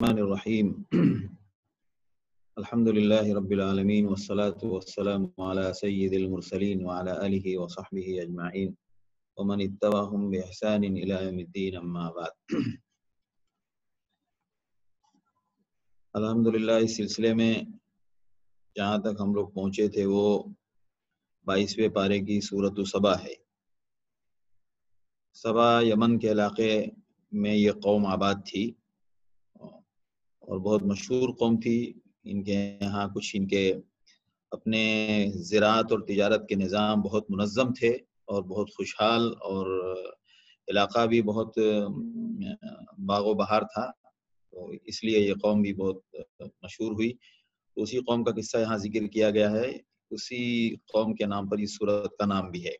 الرحمن الرحیم الحمد للہ رب العالمین والصلاة والسلام علی سید المرسلین وعلی آلہ وصحبہ اجمعین ومن اتبعہم بإحسان الی یوم الدین اما بعد۔ الحمدللہ اس سلسلے میں جہاں تک ہم لوگ پہنچے تھے وہ 22ویں پارے کی سورۃ سبا ہے۔ سبا یمن کے علاقے میں یہ قوم آباد تھی اور بہت مشہور قوم تھی۔ ان کے یہاں کچھ ان کے اپنے زراعت اور تجارت کے نظام بہت منظم تھے اور بہت خوشحال، اور علاقہ بھی بہت باغ و بہار تھا، تو اس لیے یہ قوم بھی بہت مشہور ہوئی۔ اسی قوم کا قصہ یہاں ذکر کیا گیا ہے، اسی قوم کے نام پر اس سورت کا نام بھی ہے۔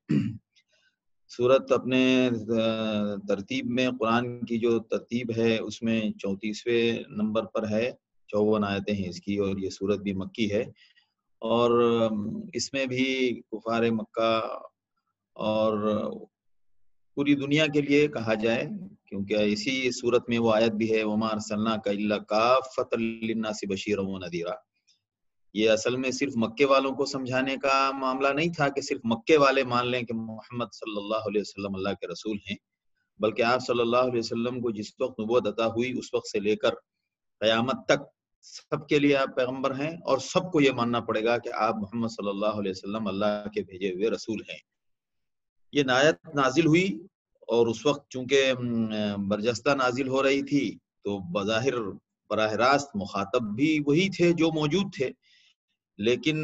سورت اپنے ترتیب میں، قرآن کی جو ترتیب ہے اس میں 34ویں نمبر پر ہے، 54 آیتیں ہیں اس کی، اور یہ سورت بھی مکی ہے۔ اور اس میں بھی کفار مکہ اور پوری دنیا کے لیے کہا جائے، کیونکہ اسی سورت میں وہ آیت بھی ہے وَمَا أَرْسَلْنَاكَ إِلَّا كَافَّةً لِلنَّاسِ بَشِيرًا وَنَذِيرًا۔ یہ اصل میں صرف مکے والوں کو سمجھانے کا معاملہ نہیں تھا کہ صرف مکے والے مان لیں کہ محمد صلی اللہ علیہ وسلم اللہ کے رسول ہیں، بلکہ آپ صلی اللہ علیہ وسلم کو جس وقت نبوت عطا ہوئی اس وقت سے لے کر قیامت تک سب کے لیے آپ پیغمبر ہیں، اور سب کو یہ ماننا پڑے گا کہ آپ محمد صلی اللہ علیہ وسلم اللہ کے بھیجے ہوئے رسول ہیں۔ یہ آیت نازل ہوئی اور اس وقت چونکہ برجستہ نازل ہو رہی تھی تو بظاہر براہ راست مخاطب بھی وہی تھے جو موجود تھے، لیکن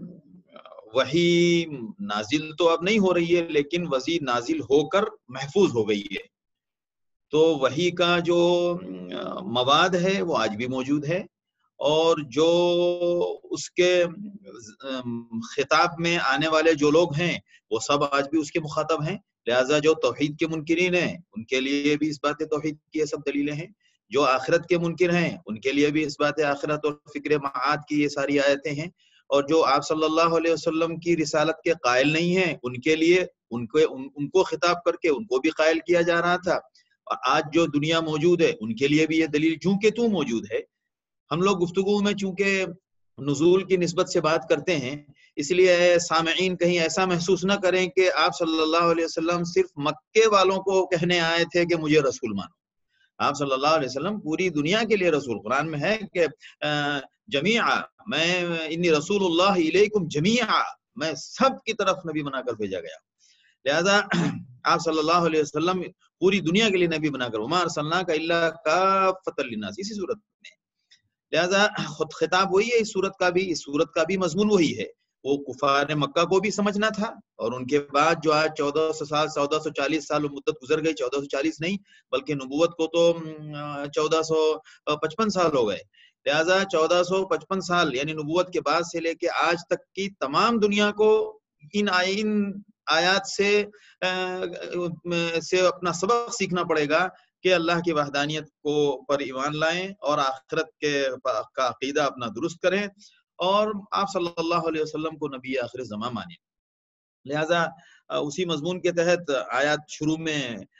وحی نازل تو اب نہیں ہو رہی ہے، لیکن وحی نازل ہو کر محفوظ ہو گئی ہے، تو وحی کا جو مواد ہے وہ آج بھی موجود ہے، اور جو اس کے خطاب میں آنے والے جو لوگ ہیں وہ سب آج بھی اس کے مخاطب ہیں۔ لہٰذا جو توحید کے منکرین ہیں ان کے لیے بھی اس بات توحید کی یہ سب دلیلیں ہیں، جو آخرت کے منکر ہیں ان کے لیے بھی اس بات آخرت اور فکر معاد کی یہ ساری آیتیں ہیں، اور جو آپ صلی اللہ علیہ وسلم کی رسالت کے قائل نہیں ہیں ان کے لیے ان کو خطاب کر کے ان کو بھی قائل کیا جا رہا تھا، اور آج جو دنیا موجود ہے ان کے لیے بھی یہ دلیل چونکہ تو موجود ہے۔ ہم لوگ گفتگو میں چونکہ نزول کی نسبت سے بات کرتے ہیں، اس لیے سامعین کہیں ایسا محسوس نہ کریں کہ آپ صلی اللہ علیہ وسلم صرف مکے والوں کو کہنے آئے تھے کہ مجھے رسول مانو۔ آپ صلی اللہ علیہ وسلم پوری دنیا کے لیے رسول، قرآن میں ہے کہ جمیعا میں انی رسول اللہ الیکم جمیعا، میں سب کی طرف نبی بنا کر بھیجا گیا۔ لہذا آپ صلی اللہ علیہ وسلم پوری دنیا کے لیے نبی بنا کر، وما ارسلناک الا کافۃ للناس، اسی صورت میں، لہذا خود خطاب وہی ہے اس صورت کا بھی مضمون وہی ہے۔ وہ کفار مکہ کو بھی سمجھنا تھا، اور ان کے بعد جو آج 1440 سال مدت گزر گئی، 1440 نہیں بلکہ نبوت کو تو 1455 سال ہو گئے، لہذا 1455 سال یعنی نبوت کے بعد سے لے کے آج تک کی تمام دنیا کو ان آیات سے اپنا سبق سیکھنا پڑے گا کہ اللہ کی وحدانیت کو پر ایمان لائیں اور آخرت کا عقیدہ اپنا درست کریں، اور آپ صلی اللہ علیہ وسلم کو نبی آخر زمان مانیں۔ لہذا اسی مضمون کے تحت آیات شروع میں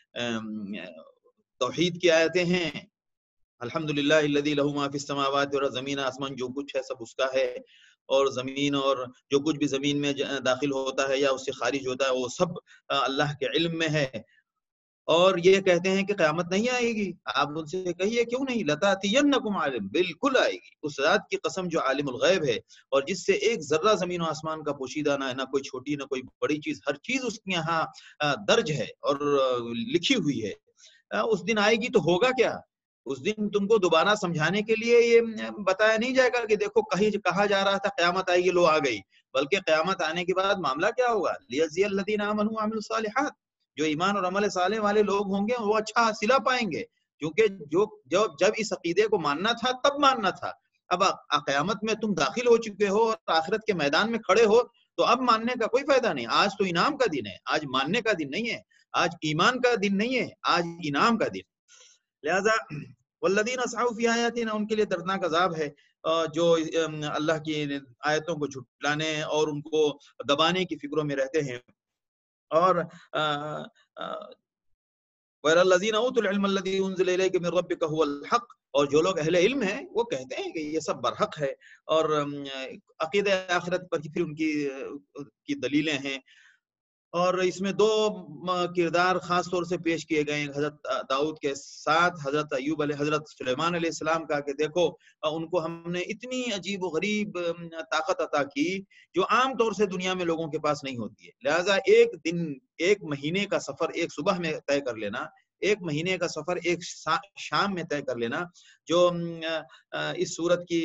توحید کی آیتیں ہیں۔ الحمدللہ الذی لہ ما فی السماوات، اور زمین آسمان جو کچھ ہے سب اس کا ہے، اور زمین اور جو کچھ بھی زمین میں داخل ہوتا ہے یا اس سے خارج ہوتا ہے وہ سب اللہ کے علم میں ہے۔ اور یہ کہتے ہیں کہ قیامت نہیں آئے گی، آپ ان سے کہیے کیوں نہیں، لَتَأْتِيَنَّكُمْ عَالِمٌ، بالکل آئے گی، اس ذات کی قسم جو عالم الغیب ہے اور جس سے ایک ذرہ زمین و آسمان کا پوشیدہ نہ ہے، نہ کوئی چھوٹی نہ کوئی بڑی چیز، ہر چیز اس کے یہاں درج ہے اور لکھی ہوئی ہے۔ اس دن آئے گی تو ہوگا کیا؟ اس دن تم کو دوبارہ سمجھانے کے لیے یہ بتایا نہیں جائے گا کہ دیکھو کہیں کہا جا رہا تھا قیامت آئے گی، لو آ گئی، بلکہ قیامت آنے کے بعد معاملہ کیا ہوگا؟ لِيَجْزِيَ الَّذِينَ آمَنُوا وَعَمِلُوا الصَّالِحَاتِ، جو ایمان اور عمل صالح والے لوگ ہوں گے وہ اچھا حاصلہ پائیں گے، کیونکہ جب اس عقیدے کو ماننا تھا تب ماننا تھا، اب قیامت میں تم داخل ہو چکے ہو اور آخرت کے میدان میں کھڑے ہو تو اب ماننے کا کوئی فائدہ نہیں۔ آج تو انعام کا دن ہے، آج ماننے کا دن نہیں ہے، آج ایمان کا دن نہیں ہے، آج انعام کا دن۔ لہذا والذین سعوا فی آیاتنا، ان کے لیے دردناک عذاب ہے جو اللہ کی آیتوں کو جھٹلانے اور ان کو دبانے کی فکروں میں رہتے ہیں۔ اور وَإِلَى الَّذِينَ أُوتُوا الْعِلْمَ الَّذِي أُنزِلَ إِلَيْكَ مِن رَّبِّكَ هُوَ الْحَقُّ اور جو لوگ اہل علم ہیں وہ کہتے ہیں کہ یہ سب برحق ہے، اور عقیدہ آخرت پر پھر ان کی دلیلیں ہیں۔ اور اس میں دو کردار خاص طور سے پیش کیے گئے ہیں حضرت داؤد کے ساتھ حضرت ایوب علیہ حضرت سلیمان علیہ السلام کا، کہ دیکھو ان کو ہم نے اتنی عجیب و غریب طاقت عطا کی جو عام طور سے دنیا میں لوگوں کے پاس نہیں ہوتی ہے۔ لہٰذا ایک دن، ایک مہینے کا سفر ایک صبح میں طے کر لینا، ایک مہینے کا سفر ایک شام میں طے کر لینا، جو اس سورت کی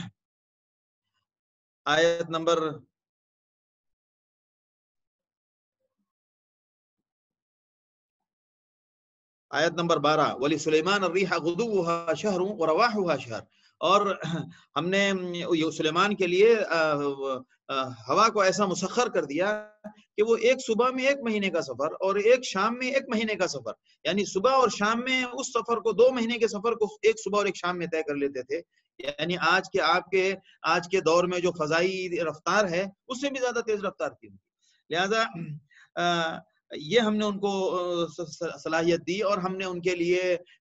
آیت نمبر 12 وَلِسُلَيْمَانَ الرِّيحَ غُدُوُّهَا شَهْرٌ وَرَوَاحُهَا شَهْرٌ، اور ہم نے سلیمان کے لیے ہوا کو ایسا مسخر کر دیا کہ وہ ایک صبح میں ایک مہینے کا سفر اور ایک شام میں ایک مہینے کا سفر، یعنی صبح اور شام میں اس سفر کو 2 مہینے کے سفر کو ایک صبح اور ایک شام میں طے کر لیتے تھے۔ یعنی آج کے دور میں جو فضائی رفتار ہے اس سے بھی زیادہ تیز رفتار تھی۔ لہذا یہ ہم نے ان کو صلاحیت دی، اور ہم نے ان کے لیے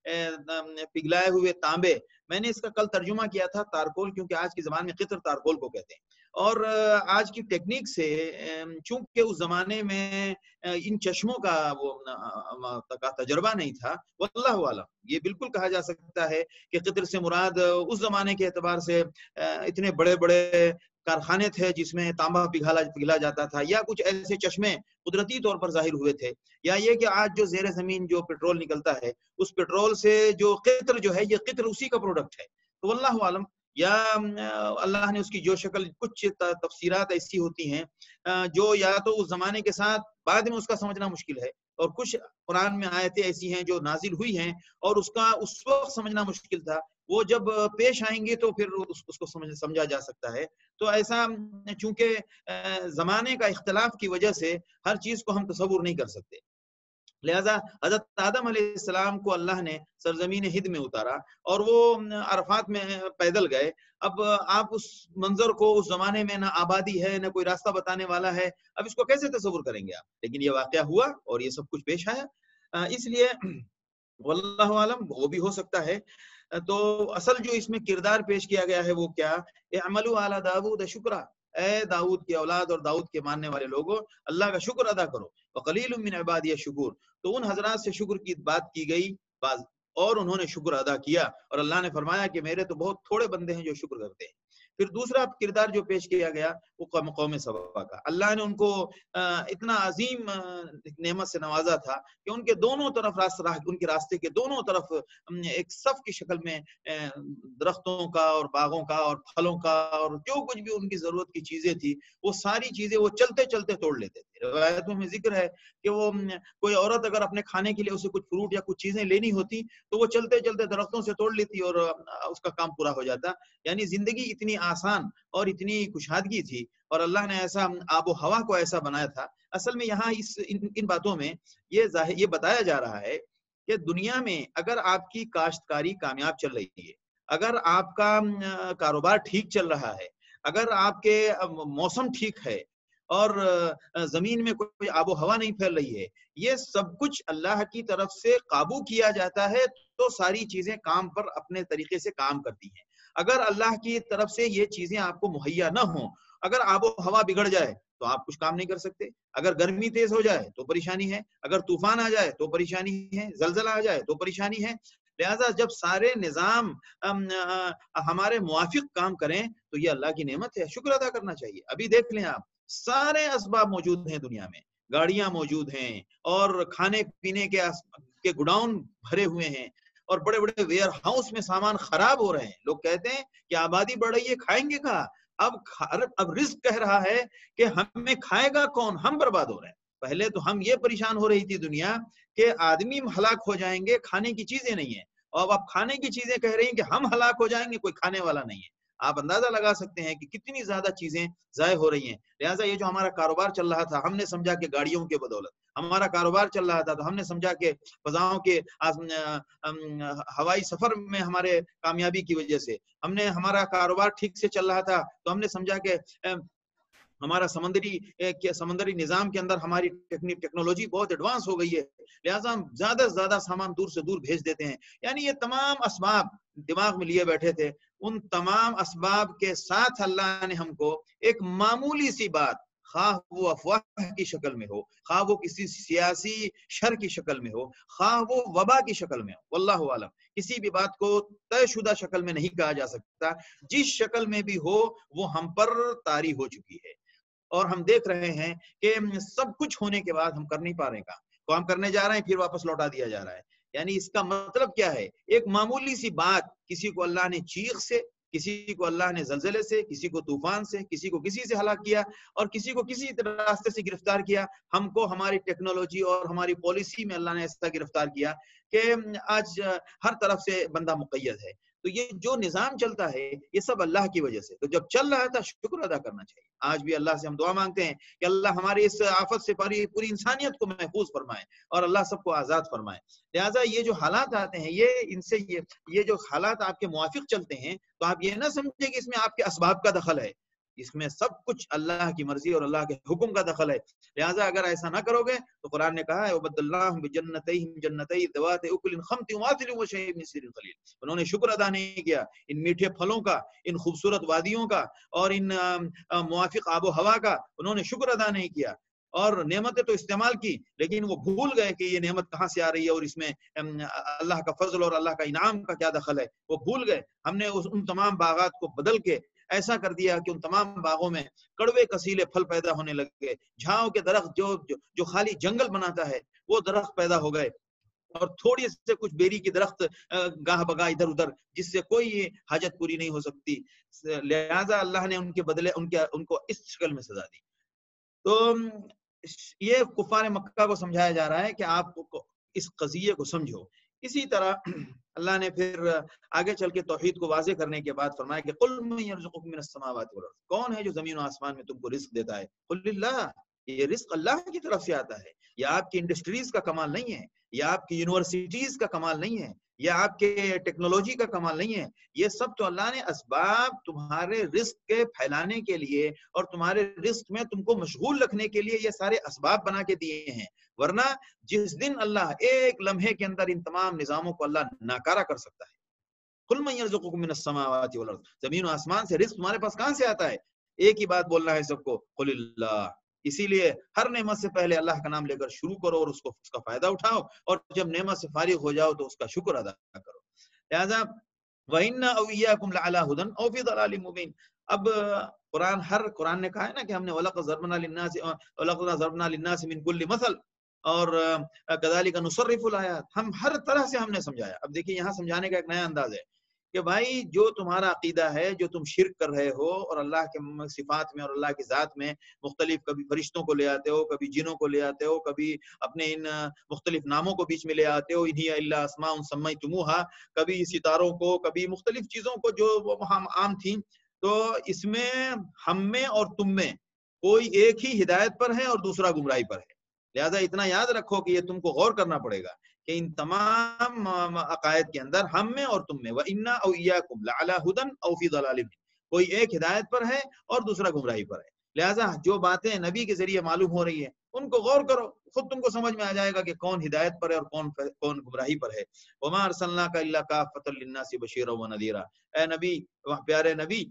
پگھلائے ہوئے تانبے، میں نے اس کا کل ترجمہ کیا تھا تارکول، کیونکہ آج کی زبان میں قطر تارکول کو کہتے ہیں، اور آج کی ٹیکنیک سے چونکہ اس زمانے میں ان چشموں کا وہ تجربہ نہیں تھا، واللہ عالم یہ بالکل کہا جا سکتا ہے کہ قطر سے مراد اس زمانے کے اعتبار سے اتنے بڑے بڑے کارخانے تھے جس میں تانبا پگھلا جاتا تھا، یا کچھ ایسے چشمے قدرتی طور پر ظاہر ہوئے تھے، یا یہ کہ آج جو زیر زمین جو پیٹرول نکلتا ہے اس پیٹرول سے جو قطر جو ہے، یہ قطر اسی کا پروڈکٹ ہے۔ تو واللہ عالم، یا اللہ نے اس کی جو شکل، کچھ تفسیرات ایسی ہوتی ہیں جو یا تو اس زمانے کے ساتھ بعد میں اس کا سمجھنا مشکل ہے، اور کچھ قرآن میں آیتیں ایسی ہیں جو نازل ہوئی ہیں اور اس کا اس وقت سمجھنا مشکل تھا، وہ جب پیش آئیں گے تو پھر اس کو سمجھا جا سکتا ہے۔ تو ایسا چونکہ زمانے کا اختلاف کی وجہ سے ہر چیز کو ہم تصور نہیں کر سکتے، لہذا حضرت آدم علیہ السلام کو اللہ نے سرزمین ہند میں اتارا اور وہ عرفات میں پیدل گئے۔ اب آپ اس منظر کو، اس زمانے میں نہ آبادی ہے نہ کوئی راستہ بتانے والا ہے، اب اس کو کیسے تصور کریں گے آپ؟ لیکن یہ واقعہ ہوا اور یہ سب کچھ پیش آیا، اس لیے واللہ عالم وہ بھی ہو سکتا ہے۔ تو اصل جو اس میں کردار پیش کیا گیا ہے وہ کیا، اعملوا علی داؤد شکرا، اے داؤد کی اولاد اور داؤد کے ماننے والے لوگوں، اللہ کا شکر ادا کرو، وقلیل من عبادی الشکور، تو ان حضرات سے شکر کی بات کی گئی اور انہوں نے شکر ادا کیا، اور اللہ نے فرمایا کہ میرے تو بہت تھوڑے بندے ہیں جو شکر کرتے ہیں۔ پھر دوسرا کردار جو پیش کیا گیا وہ قوم سبا کا، اللہ نے ان کو اتنا عظیم نعمت سے نوازا تھا کہ ان کے دونوں طرف ان کے راستے کے دونوں طرف ایک صف کی شکل میں درختوں کا اور باغوں کا اور پھلوں کا اور جو کچھ بھی ان کی ضرورت کی چیزیں تھی، وہ ساری چیزیں وہ چلتے چلتے توڑ لیتے تھے۔ روایتوں میں ذکر ہے کہ وہ کوئی عورت اگر اپنے کھانے کے لیے اسے کچھ فروٹ یا کچھ چیزیں لینی ہوتی تو وہ چلتے چلتے درختوں سے توڑ لیتی اور اس کا کام پورا ہو جاتا۔ یعنی زندگی اتنی آسان اور اتنی کشادگی تھی، اور اللہ نے ایسا آب و ہوا کو ایسا بنایا تھا۔ اصل میں یہاں ان باتوں میں یہ بتایا جا رہا ہے کہ دنیا میں اگر آپ کی کاشتکاری کامیاب چل رہی ہے، اگر آپ کا کاروبار ٹھیک چل رہا ہے، اگر آپ کے موسم ٹھیک ہے اور زمین میں کوئی آب و ہوا نہیں پھیل رہی ہے، یہ سب کچھ اللہ کی طرف سے قابو کیا جاتا ہے تو ساری چیزیں کام پر اپنے طریقے سے کام کرتی ہیں۔ اگر اللہ کی طرف سے یہ چیزیں آپ کو مہیا نہ ہوں، اگر آب و ہوا بگڑ جائے تو آپ کچھ کام نہیں کر سکتے، اگر گرمی تیز ہو جائے تو پریشانی ہے، اگر طوفان آ جائے تو پریشانی ہے، زلزلہ آ جائے تو پریشانی ہے۔ لہذا جب سارے نظام ہمارے موافق کام کریں تو یہ اللہ کی نعمت ہے، شکر ادا کرنا چاہیے۔ ابھی دیکھ لیں آپ، سارے اسباب موجود ہیں دنیا میں، گاڑیاں موجود ہیں اور کھانے پینے کے گڈاؤن بھرے ہوئے ہیں، اور بڑے بڑے ویئر ہاؤس میں سامان خراب ہو رہے ہیں۔ لوگ کہتے ہیں کہ آبادی بڑھ رہی ہے، کھائیں گے کہاں؟ اب رزق کہہ رہا ہے کہ ہمیں کھائے گا کون، ہم برباد ہو رہے ہیں۔ پہلے تو ہم یہ پریشان ہو رہی تھی دنیا کہ آدمی ہلاک ہو جائیں گے، کھانے کی چیزیں نہیں ہیں، اور اب کھانے کی چیزیں کہہ رہی ہیں کہ ہم ہلاک ہو جائیں گے، کوئی کھانے والا نہیں ہے۔ آپ اندازہ لگا سکتے ہیں کہ کتنی زیادہ چیزیں ضائع ہو رہی ہیں۔ لہٰذا یہ جو ہمارا کاروبار چل رہا تھا، ہم نے سمجھا کہ گاڑیوں کے بدولت ہمارا کاروبار چل رہا تھا، تو ہم نے سمجھا کہ فضاؤں کے ہوائی سفر میں ہمارے کامیابی کی وجہ سے ہمارا کاروبار ٹھیک سے چل رہا تھا، تو ہم نے سمجھا کہ ہمارا سمندری نظام کے اندر ہماری ٹیکنالوجی بہت ایڈوانس ہو گئی ہے، لہٰذا ہم زیادہ سے زیادہ سامان دور سے دور بھیج دیتے ہیں. یعنی یہ تمام اسباب دماغ میں لیے بیٹھے تھے، ان تمام اسباب کے ساتھ اللہ نے ہم کو ایک معمولی سی بات، خواہ وہ افواہ کی شکل میں ہو، خواہ وہ کسی سیاسی شر کی شکل میں ہو، خواہ وہ وبا کی شکل میں ہو، واللہ عالم، کسی بھی بات کو طے شدہ شکل میں نہیں کہا جا سکتا. جس شکل میں بھی ہو وہ ہم پر طاری ہو چکی ہے، اور ہم دیکھ رہے ہیں کہ سب کچھ ہونے کے بعد ہم کر نہیں پا رہے ہیں کام کو، ہم کرنے جا رہے ہیں پھر واپس لوٹا دیا جا رہا ہے. یعنی اس کا مطلب کیا ہے؟ ایک معمولی سی بات، کسی کو اللہ نے چیخ سے، کسی کو اللہ نے زلزلے سے، کسی کو طوفان سے، کسی کو کسی سے ہلاک کیا، اور کسی کو کسی راستے سے گرفتار کیا. ہم کو ہماری ٹیکنالوجی اور ہماری پالیسی میں اللہ نے ایسا گرفتار کیا کہ آج ہر طرف سے بندہ مقید ہے. تو یہ جو نظام چلتا ہے یہ سب اللہ کی وجہ سے. تو جب چل رہا تھا شکر ادا کرنا چاہیے. آج بھی اللہ سے ہم دعا مانگتے ہیں کہ اللہ ہماری اس آفت سے پوری انسانیت کو محفوظ فرمائے اور اللہ سب کو آزاد فرمائے. لہٰذا یہ جو حالات آتے ہیں، یہ جو حالات آپ کے موافق چلتے ہیں، تو آپ یہ نہ سمجھیں کہ اس میں آپ کے اسباب کا دخل ہے. اس میں سب کچھ اللہ کی مرضی اور اللہ کے حکم کا دخل ہے. لہٰذا اگر ایسا نہ کرو گے تو قرآن نے کہا ہے وَبَدَّلْنَاهُمْ بِجَنَّتَيْهِمْ جَنَّتَيْ ذَوَاتِ أُكُلٍ خَمْطٍ وَعَسَلٍ وَشَيْءٍ مِّن سِدْرٍ قَلِيلٍ. انہوں نے شکر ادا نہیں کیا ان میٹھے پھلوں کا، ان خوبصورت وادیوں کا، اور ان موافق آب و ہوا کا. انہوں نے شکر ادا نہیں کیا اور نعمتیں تو استعمال کی، لیکن وہ بھول گئے کہ یہ نعمت کہاں سے آ رہی ہے اور اس میں اللہ کا فضل اور اللہ کا انعام کا کیا دخل ہے. وہ بھول گئے. ہم نے ان تمام باغات کو بدل کے ایسا کر دیا کہ ان تمام باغوں میں کڑوے کسیلے پھل پیدا ہونے لگے. جھاؤں کے درخت جو خالی جنگل بناتا ہے وہ درخت پیدا ہو گئے، اور تھوڑی سے کچھ بیری کی درخت گاہ بگاہ ادھر ادھر، جس سے کوئی حاجت پوری نہیں ہو سکتی. لہذا اللہ نے ان کے بدلے ان کو اس شکل میں سزا دی. تو یہ کفار مکہ کو سمجھایا جا رہا ہے کہ آپ اس قضیے کو سمجھو. اسی طرح اللہ نے پھر آگے چل کے توحید کو واضح کرنے کے بعد فرمایا کہ قل من یرزقکم من السماوات والارض، کون ہے جو زمین و آسمان میں تم کو رزق دیتا ہے؟ قل للہ، یہ رزق اللہ کی طرف سے آتا ہے. یہ آپ کی انڈسٹریز کا کمال نہیں ہے، یہ آپ کی یونیورسٹیز کا کمال نہیں ہے، یہ آپ کے ٹیکنالوجی کا کمال نہیں ہے. یہ سب تو اللہ نے اسباب تمہارے رزق کے پھیلانے کے لیے اور تمہارے رزق میں تم کو مشغول رکھنے کے لیے یہ سارے اسباب بنا کے دیے ہیں. ورنہ جس دن اللہ ایک لمحے کے اندر ان تمام نظاموں کو اللہ ناکارہ کر سکتا ہے. قل من یرزقکم من السماوات والارض، زمین و آسمان سے رزق تمہارے پاس کہاں سے آتا ہے؟ ایک ہی بات بولنا ہے سب کو، قل اللہ. اسی لیے ہر نعمت سے پہلے اللہ کا نام لے کر شروع کرو اور اس کا فائدہ اٹھاؤ، اور جب نعمت سے فارغ ہو جاؤ تو اس کا شکر ادا کرو. لہذا وَإِنَّا أَوْ إِيَّاكُمْ لَعَلَىٰ هُدًى أَوْ فِي ضَلَالٍ مُّبِينٍ. اب قرآن نے کہا ہے نا کہ ہم نے وَلَقَدْ ضَرَبْنَا لِلنَّاسِ مِن كُلِّ مَثَلٍ، اور كَذَلِكَ نُصَرِّفُ الْآيَاتِ، ہم ہر طرح سے ہم نے سمجھایا. اب دیکھیے یہاں سمجھانے کا ایک نیا انداز ہے کہ بھائی جو تمہارا عقیدہ ہے، جو تم شرک کر رہے ہو اور اللہ کے صفات میں اور اللہ کی ذات میں مختلف، کبھی فرشتوں کو لے آتے ہو، کبھی جنوں کو لے آتے ہو، کبھی اپنے ان مختلف ناموں کو بیچ میں لے آتے ہو، انہی الا اسماء سمیتموہا، کبھی ستاروں کو، کبھی مختلف چیزوں کو جو وہاں عام تھیں. تو اس میں ہم میں اور تم میں کوئی ایک ہی ہدایت پر ہے اور دوسرا گمراہی پر ہے. لہذا اتنا یاد رکھو کہ یہ تم کو غور کرنا پڑے گا کہ ان تمام عقائد کے اندر ہم میں اور تم میں وَإِنَّا أَوْ إِيَّاكُمْ لَعَلَىٰ هُدًى أَوْ فِي ضَلَالٍ مُّبِينٍ، کوئی ایک ہدایت پر ہے اور دوسرا گمراہی پر ہے. لہذا جو باتیں نبی کے ذریعے معلوم ہو رہی ہیں ان کو غور کرو، خود تم کو سمجھ میں آ جائے گا کہ کون ہدایت پر ہے اور کون گمراہی پر ہے. وَمَا أَرْسَلْنَاكَ إِلَّا كَافَّةً لِلنَّاسِ بَشِيرًا وَنَذِيرًا. اے نبی، پیارے نبی،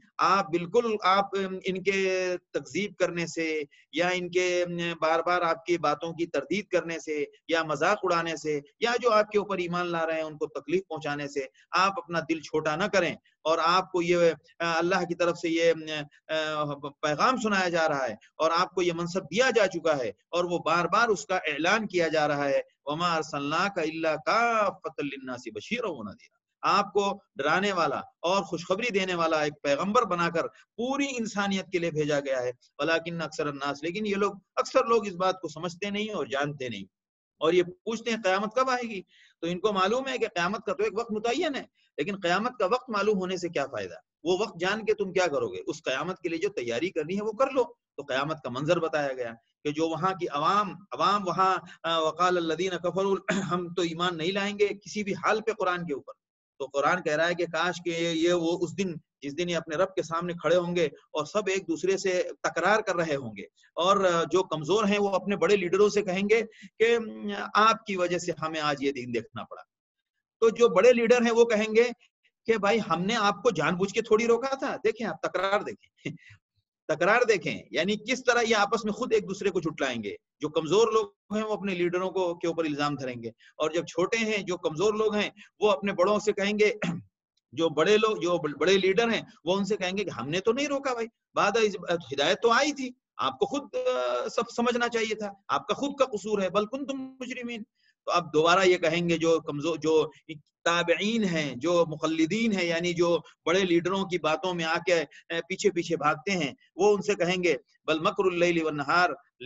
آپ ان کے تکذیب کرنے سے یا ان کے بار بار آپ کی باتوں کی تردید کرنے سے یا مذاق اڑانے سے یا جو آپ کے اوپر ایمان لا رہے ہیں ان کو تکلیف پہنچانے سے آپ اپنا دل چھوٹا نہ کریں. اور آپ کو یہ اللہ کی طرف سے یہ پیغام سنایا جا رہا ہے اور آپ کو یہ منصب دیا جا چکا ہے اور وہ بار بار اس کا اعلان کیا جا رہا ہے. وَمَا أَرْسَلْنَاكَ إِلَّا كَافَّةً لِلنَّاسِ بَشِيرًا وَنَذِيرًا. آپ کو ڈرانے والا اور خوشخبری دینے والا ایک پیغمبر بنا کر پوری انسانیت کے لیے بھیجا گیا ہے. وَلَٰكِنَّ أَكْثَرَ النَّاسِ، لیکن یہ اکثر لوگ اس بات کو سمجھتے نہیں اور جانتے نہیں، اور یہ پوچھتے ہیں قیامت کب آئے گی. تو ان کو معلوم ہے کہ قیامت کا تو ایک وقت متعین ہے، لیکن قیامت کا وقت معلوم ہونے سے کیا فائدہ؟ وہ وقت جان کے تم کیا کرو گے؟ اس قیامت کے لیے جو تیاری کرنی ہے وہ کر لو. تو قیامت کا منظر بتایا گیا کہ جو وہاں کی عوام وہاں وقال الذین کفروا، ہم تو ایمان نہیں لائیں گے کسی بھی حال پہ قرآن کے اوپر. تو قرآن کہہ رہا ہے کہ کاش کہ یہ وہ اس دن جس دن یہ اپنے رب کے سامنے کھڑے ہوں گے اور سب ایک دوسرے سے تکرار کر رہے ہوں گے، اور جو کمزور ہیں وہ اپنے بڑے لیڈروں سے کہیں گے کہ آپ کی وجہ سے ہمیں آج یہ دن دیکھنا پڑا۔ تو جو بڑے لیڈر ہیں وہ کہیں گے کہ بھائی ہم نے آپ کو جان بوجھ کے تھوڑی روکا تھا، دیکھیں آپ تکرار دیکھیں تکرار دیکھیں، یعنی کس طرح یہ آپس میں خود ایک دوسرے کو جھٹلائیں گے۔ جو کمزور لوگ ہیں وہ اپنے لیڈروں کو کے اوپر الزام دھریں گے، اور جب چھوٹے ہیں جو کمزور لوگ ہیں وہ اپنے بڑوں سے کہیں گے، جو بڑے لوگ جو بڑے لیڈر ہیں وہ ان سے کہیں گے کہ ہم نے تو نہیں روکا بھائی، بعد ہدایت تو آئی تھی، آپ کو خود سب سمجھنا چاہیے تھا، آپ کا خود کا قصور ہے، بل کنتم مجرمین۔ تو اب دوبارہ یہ کہیں گے جو کمزور جو تابعین ہیں، جو مقلدین ہیں، یعنی جو بڑے لیڈروں کی باتوں میں آ کے پیچھے پیچھے بھاگتے ہیں، وہ ان سے کہیں گے بل مکر اللیل والنہار،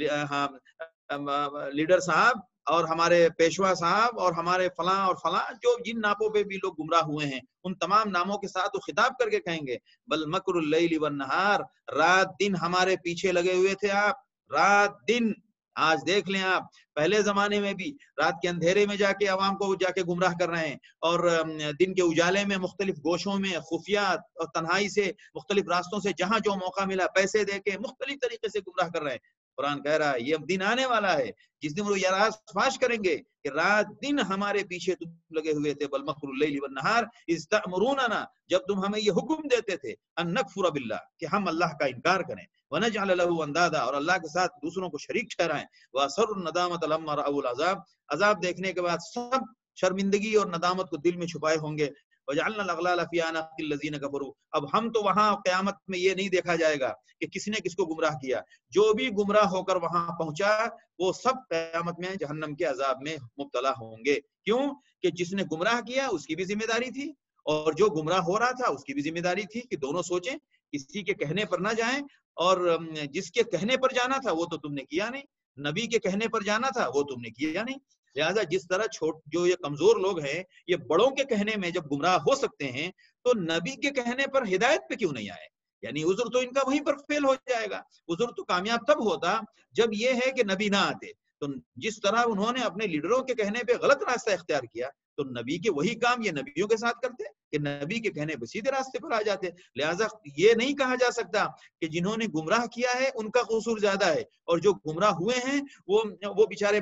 لیڈر صاحب اور ہمارے پیشوا صاحب اور ہمارے فلاں اور فلاں جو جن ناموں پہ بھی لوگ گمراہ ہوئے ہیں ان تمام ناموں کے ساتھ وہ خطاب کر کے کہیں گے بل مکر اللیل والنہار، رات دن ہمارے پیچھے لگے ہوئے تھے آپ، رات دن۔ آج دیکھ لیں آپ، پہلے زمانے میں بھی رات کے اندھیرے میں جا کے عوام کو جا کے گمراہ کر رہے ہیں، اور دن کے اجالے میں مختلف گوشوں میں خفیہ اور تنہائی سے مختلف راستوں سے جہاں جو موقع ملا پیسے دے کے مختلف طریقے سے گمراہ کر رہے ہیں۔ قرآن کہہ رہا ہے یہ دن آنے والا ہے جس دن وہ یہ راز فاش کریں گے کہ رات دن ہمارے پیچھے تم لگے ہوئے تھے، بل مکر اللیل والنہار اذ تأمروننا، جب تم ہمیں یہ حکم دیتے تھے ان نکفر باللہ کہ ہم اللہ کا انکار کریں، ونجعل له اندادا اور اللہ کے ساتھ دوسروں کو شریک ٹھہرائیں، واسروا الندامۃ لما رأوا العذاب، عذاب دیکھنے کے بعد سب شرمندگی اور ندامت کو دل میں چھپائے ہوں گے، وجعلنا الاغلال فی اعناق الذین کفروا، اب ہم تو وہاں قیامت میں یہ نہیں دیکھا جائے گا کہ کس نے کس کو گمراہ کیا، جو بھی گمراہ ہو کر وہاں پہنچا وہ سب قیامت میں جہنم کے عذاب میں مبتلا ہوں گے۔ کیوں کہ جس نے گمراہ کیا اس کی بھی ذمہ داری تھی، اور جو گمراہ ہو رہا تھا اس کی بھی ذمہ داری تھی کہ دونوں سوچیں، کسی کے کہنے پر نہ جائیں، اور جس کے کہنے پر جانا تھا وہ تو تم نے کیا نہیں، نبی کے کہنے پر جانا تھا وہ تم نے کیا نہیں، لہذا جس طرح جو یہ کمزور لوگ ہیں یہ بڑوں کے کہنے میں جب گمراہ ہو سکتے ہیں تو نبی کے کہنے پر ہدایت پہ کیوں نہیں آئے؟ یعنی عذر تو ان کا وہیں پر فیل ہو جائے گا، عذر تو کامیاب تب ہوتا جب یہ ہے کہ نبی نہ آتے۔ تو جس طرح انہوں نے اپنے لیڈروں کے کہنے پہ غلط راستہ اختیار کیا تو نبی کے وہی کام یہ نبیوں کے ساتھ کرتے کہ نبی کے کہنے پہ سیدھے راستے پر آ جاتے، لہٰذا یہ نہیں کہا جا سکتا کہ جنہوں نے گمراہ کیا ہے ان کا قصور زیادہ ہے اور جو گمراہ ہوئے ہیں وہ بیچارے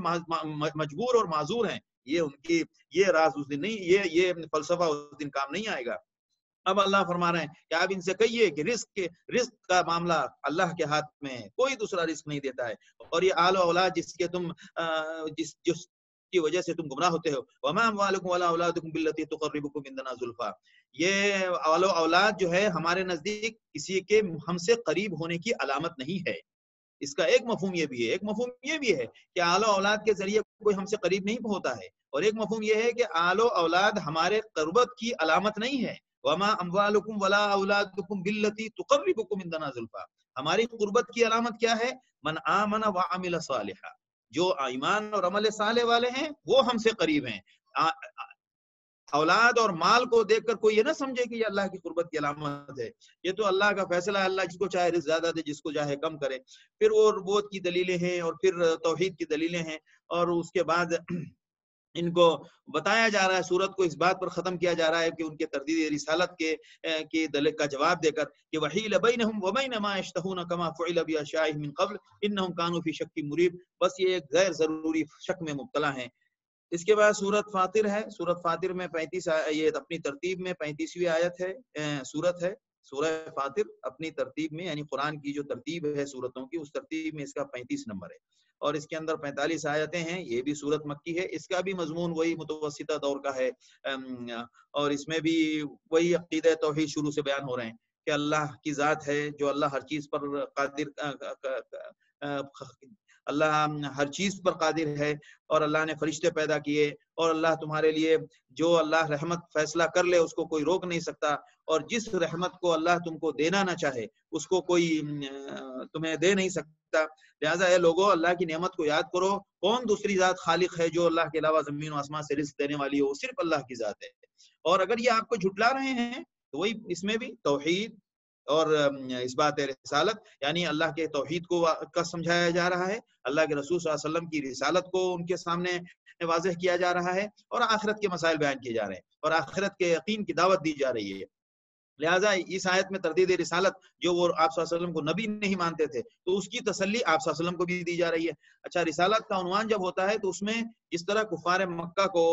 مجبور اور معذور ہیں، یہ ان کی یہ راز اس دن نہیں، یہ فلسفہ اس دن کام نہیں آئے گا۔ اب اللہ فرما رہے ہیں کہ آپ ان سے کہیے کہ رزق کا معاملہ اللہ کے ہاتھ میں ہے، کوئی دوسرا رزق نہیں دیتا ہے، اور یہ آل و اولاد جس کے تم جس کی وجہ سے تم گمراہ ہوتے ہو، وما اموالکم ولا اولادکم بالتی تقربکم عندنا زلفا، یہ آل و اولاد جو ہے ہمارے نزدیک کسی کے ہم سے قریب ہونے کی علامت نہیں ہے۔ اس کا ایک مفہوم یہ بھی ہے، ایک مفہوم یہ بھی ہے کہ آل و اولاد کے ذریعے کوئی ہم سے قریب نہیں ہوتا ہے، اور ایک مفہوم یہ ہے کہ آل و اولاد ہمارے قربت کی علامت نہیں ہے۔ وما اموالکم ولا اولادکم بالتی تقربکم عندنا زلفا، ہماری قربت کی علامت کیا ہے؟ من آمن وعمل صالحا، جو ایمان اور عمل صالح والے ہیں وہ ہم سے قریب ہیں۔ اولاد اور مال کو دیکھ کر کوئی یہ نہ سمجھے کہ یہ اللہ کی قربت کی علامت ہے، یہ تو اللہ کا فیصلہ ہے، اللہ جس کو چاہے رزق زیادہ دے جس کو چاہے کم کرے۔ پھر وہ ربوت کی دلیلیں ہیں اور پھر توحید کی دلیلیں ہیں، اور اس کے بعد ان کو بتایا جا رہا ہے، سورت کو اس بات پر ختم کیا جا رہا ہے کہ ان کے تردید رسالت کے دلیل کا جواب دے کر کہ وحیل بینہم وبین ما یشتہون کما فعل باشیاءہم من قبل انہم کانوا فی شک مریب، بس یہ ایک غیر ضروری شک میں مبتلا ہیں۔ اس کے بعد سورت فاطر ہے، سورت فاطر میں 35 یہ اپنی ترتیب میں 35ویں آیت ہے، سورت ہے سورہ فاطر اپنی ترتیب میں، یعنی قرآن کی جو ترتیب ہے سورتوں کی اس ترتیب میں اس کا 35 نمبر ہے، اور اس کے اندر 45 آیتیں ہیں، یہ بھی سورت مکی ہے، اس کا بھی مضمون وہی متوسطہ دور کا ہے، اور اس میں بھی وہی عقیدہ توحید شروع سے بیان ہو رہے ہیں کہ اللہ کی ذات ہے جو اللہ ہر چیز پر قادر، اللہ ہر چیز پر قادر ہے، اور اللہ نے فرشتے پیدا کیے، اور اللہ تمہارے لیے جو اللہ رحمت فیصلہ کر لے اس کو کوئی روک نہیں سکتا، اور جس رحمت کو اللہ تم کو دینا نہ چاہے اس کو کوئی تمہیں دے نہیں سکتا، لہٰذا اے لوگوں اللہ کی نعمت کو یاد کرو، کون دوسری ذات خالق ہے جو اللہ کے علاوہ زمین و آسمان سے رزق دینے والی ہو؟ صرف اللہ کی ذات ہے، اور اگر یہ آپ کو جھٹلا رہے ہیں تو وہی اس میں بھی توحید اور اس بات رسالت، یعنی اللہ کے توحید کو کا سمجھایا جا رہا ہے، اللہ کے رسول صلی اللہ علیہ وسلم کی رسالت کو ان کے سامنے واضح کیا جا رہا ہے، اور آخرت کے مسائل بیان کیے جا رہے ہیں۔ اور آخرت کے یقین کی دعوت دی جا رہی ہے۔ لہٰذا اس آیت میں تردید رسالت، جو وہ آپ صلی اللہ علیہ وسلم کو نبی نہیں مانتے تھے، تو اس کی تسلی آپ صلی اللہ علیہ وسلم کو بھی دی جا رہی ہے۔ اچھا، رسالت کا عنوان جب ہوتا ہے تو اس میں جس طرح کفار مکہ کو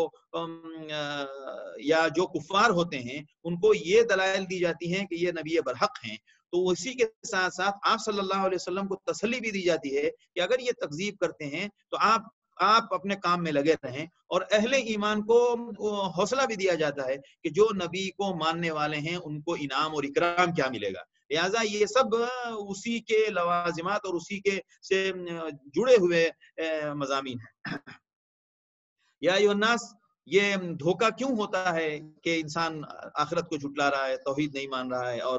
یا جو کفار ہوتے ہیں ان کو یہ دلائل دی جاتی ہیں کہ یہ نبی برحق ہیں، تو اسی کے ساتھ ساتھ آپ صلی اللہ علیہ وسلم کو تسلی بھی دی جاتی ہے کہ اگر یہ تکذیب کرتے ہیں تو آپ اپنے کام میں لگے رہیں، اور اہل ایمان کو حوصلہ بھی دیا جاتا ہے کہ جو نبی کو ماننے والے ہیں ان کو انعام اور اکرام کیا ملے گا۔ لہٰذا یہ سب اسی کے لوازمات اور اسی کے سے جڑے ہوئے مضامین ہیں۔ یا ایھا الناس، یہ دھوکہ کیوں ہوتا ہے کہ انسان آخرت کو جھٹلا رہا ہے، توحید نہیں مان رہا ہے اور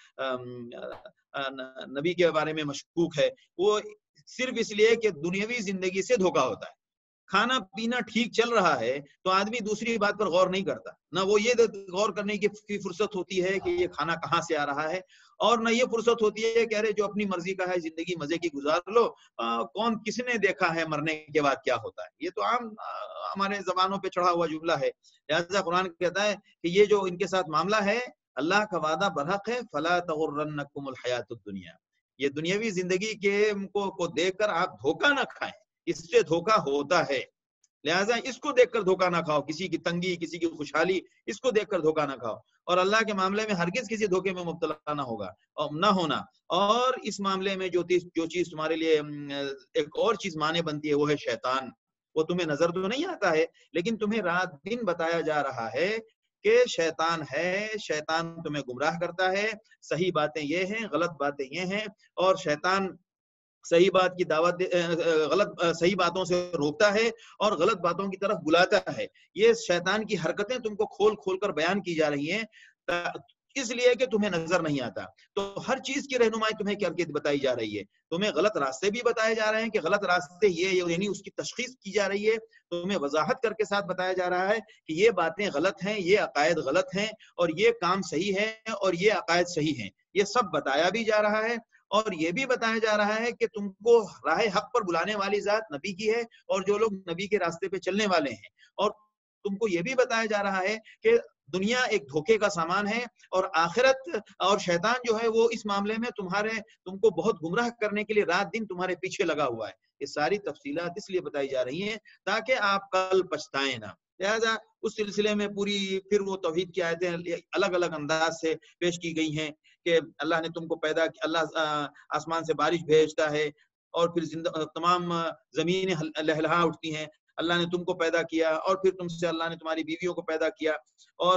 نبی کے بارے میں مشکوک ہے؟ وہ صرف اس لیے کہ دنیاوی زندگی سے دھوکہ ہوتا ہے۔ کھانا پینا ٹھیک چل رہا ہے تو آدمی دوسری بات پر غور نہیں کرتا، نہ وہ یہ غور کرنے کی فرصت ہوتی ہے کہ یہ کھانا کہاں سے آ رہا ہے، اور نہ یہ فرصت ہوتی ہے کہ ارے جو اپنی مرضی کا ہے زندگی مزے کی گزار لو، کون کس نے دیکھا ہے مرنے کے بعد کیا ہوتا ہے۔ یہ تو عام ہمارے زبانوں پہ چڑھا ہوا جملہ ہے۔ لہذا قرآن کہتا ہے کہ یہ جو ان کے ساتھ معاملہ ہے، اللہ کا وعدہ برحق ہے، فلا تغرنکم الحیات الدنیا، یہ دنیاوی زندگی کو دیکھ کر آپ دھوکہ نہ کھائیں، اس سے دھوکہ ہوتا ہے۔ لہٰذا اس کو دیکھ کر دھوکہ نہ کھاؤ، کسی کی تنگی، کسی کی خوشحالی، اس کو دیکھ کر دھوکہ نہ کھاؤ، اور اللہ کے معاملے میں ہرگز کسی دھوکے میں مبتلا نہ ہونا۔ اور اس معاملے میں جو چیز تمہارے لیے ایک اور چیز مانے بنتی ہے وہ ہے شیطان۔ وہ تمہیں نظر تو نہیں آتا ہے، لیکن تمہیں رات دن بتایا جا رہا ہے کہ شیطان ہے، شیطان تمہیں گمراہ کرتا ہے، صحیح باتیں یہ ہیں، غلط باتیں یہ ہیں، اور شیطان صحیح بات کی دعوت صحیح باتوں سے روکتا ہے اور غلط باتوں کی طرف بلاتا ہے۔ یہ شیطان کی حرکتیں تم کو کھول کھول کر بیان کی جا رہی ہیں اس لیے کہ تمہیں نظر نہیں آتا۔ تو ہر چیز کی رہنمائی تمہیں کر کے بتائی جا رہی ہے، تمہیں غلط راستے بھی بتائے جا رہے ہیں کہ غلط راستے یہ، یعنی اس کی تشخیص کی جا رہی ہے، تمہیں وضاحت کر کے ساتھ بتایا جا رہا ہے کہ یہ باتیں غلط ہیں، یہ عقائد غلط ہیں، اور یہ کام صحیح ہے اور یہ عقائد صحیح ہیں۔ یہ سب بتایا بھی جا رہا ہے، اور یہ بھی بتایا جا رہا ہے کہ تم کو راہ حق پر بلانے والی ذات نبی کی ہے، اور جو لوگ نبی کے راستے پہ چلنے والے ہیں، اور تم کو یہ بھی بتایا جا رہا ہے کہ دنیا ایک دھوکے کا سامان ہے، اور آخرت اور شیطان جو ہے وہ اس معاملے میں تم کو بہت گمراہ کرنے کے لیے رات دن تمہارے پیچھے لگا ہوا ہے۔ یہ ساری تفصیلات اس لیے بتائی جا رہی ہیں تاکہ آپ کل پچھتائیں نہ۔ لہذا اس سلسلے میں پھر وہ توحید کی آیتیں الگ الگ انداز سے پیش کی گئی ہیں کہ اللہ نے تم کو پیدا کیا، اللہ آسمان سے بارش بھیجتا ہے اور پھر تمام زمینیں لہلہا اٹھتی ہیں، اللہ نے تم کو پیدا کیا، اور پھر تم سے اللہ نے تمہاری بیویوں کو پیدا کیا، اور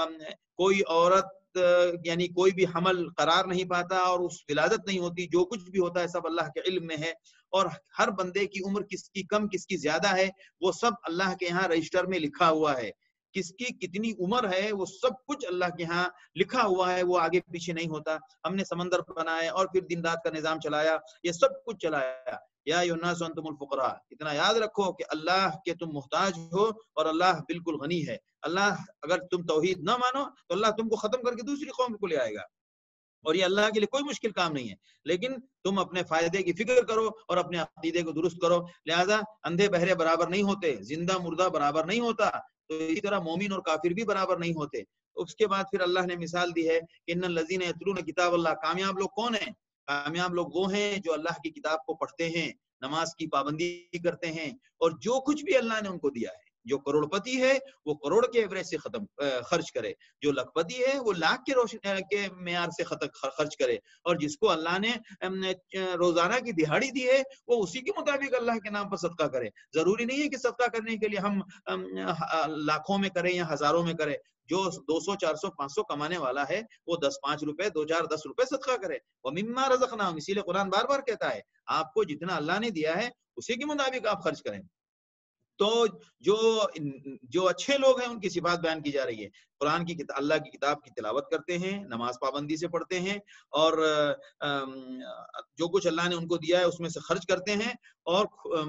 کوئی عورت یعنی کوئی بھی حمل قرار نہیں پاتا اور اس ولادت نہیں ہوتی، جو کچھ بھی ہوتا ہے سب اللہ کے علم میں ہے، اور ہر بندے کی عمر کس کی کم کس کی زیادہ ہے وہ سب اللہ کے ہاں رجسٹر میں لکھا ہوا ہے، کس کی کتنی عمر ہے وہ سب کچھ اللہ کے ہاں لکھا ہوا ہے، وہ آگے پیچھے نہیں ہوتا۔ ہم نے سمندر بنایا اور پھر دن رات کا نظام چلایا، یہ سب کچھ چلایا۔ یا ایھا الناس انتم الفقراء، اتنا یاد رکھو کہ اللہ کے تم محتاج ہو اور اللہ بالکل غنی ہے۔ اللہ اگر تم توحید نہ مانو تو اللہ تم کو ختم کر کے دوسری قوم کو لے آئے گا، اور یہ اللہ کے لیے کوئی مشکل کام نہیں ہے، لیکن تم اپنے فائدے کی فکر کرو اور اپنے عقیدے کو درست کرو۔ لہذا اندھے بہرے برابر نہیں ہوتے، زندہ مردہ برابر نہیں ہوتا، تو اسی طرح مومن اور کافر بھی برابر نہیں ہوتے۔ اس کے بعد پھر اللہ نے مثال دی ہے کہ ان الذین یتلون کتاب اللہ، کامیاب لوگ کون ہیں؟ کامیاب لوگ وہ ہیں جو اللہ کی کتاب کو پڑھتے ہیں، نماز کی پابندی کرتے ہیں، اور جو کچھ بھی اللہ نے ان کو دیا ہے، جو کروڑ پتی ہے وہ کروڑ کے ایوریج سے خرچ کرے، جو لاکھ پتی ہے وہ لاکھ کے معیار سے خرچ کرے، اور جس کو اللہ نے روزانہ کی دہاڑی دی ہے وہ اسی کے مطابق اللہ کے نام پر صدقہ کرے۔ ضروری نہیں ہے کہ صدقہ کرنے کے لیے ہم لاکھوں میں کریں یا ہزاروں میں کریں، جو 200 400 500 کمانے والا ہے وہ 10 5 روپے 2 4 10 روپے صدقہ کرے۔ وَمِمَّا رَزَقْنَاهُمْ، اسی لیے قرآن بار بار کہتا ہے آپ کو جتنا اللہ نے دیا ہے اسی کے مطابق آپ خرچ کریں۔ تو جو اچھے لوگ ہیں ان کی صفات بیان کی جا رہی ہے، قرآن کی اللہ کی کتاب کی تلاوت کرتے ہیں، نماز پابندی سے پڑھتے ہیں، اور جو کچھ اللہ نے ان کو دیا ہے اس میں سے خرچ کرتے ہیں، اور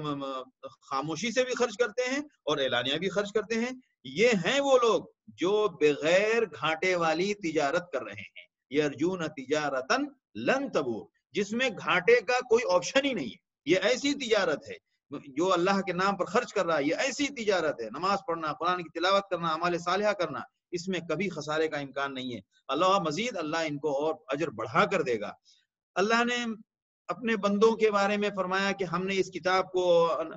خاموشی سے بھی خرچ کرتے ہیں اور اعلانیہ بھی خرچ کرتے ہیں۔ یہ ہیں وہ لوگ جو بغیر گھاٹے والی تجارت کر رہے ہیں، یرجون تجارتن لن تبور، جس میں گھاٹے کا کوئی آپشن ہی نہیں ہے۔ یہ ایسی تجارت ہے جو اللہ کے نام پر خرچ کر رہا ہے، یہ ایسی تجارت ہے، نماز پڑھنا، قرآن کی تلاوت کرنا، اعمال صالحہ کرنا، اس میں کبھی خسارے کا امکان نہیں ہے۔ اللہ ان کو اور اجر بڑھا کر دے گا۔ اللہ نے اپنے بندوں کے بارے میں فرمایا کہ ہم نے اس کتاب کو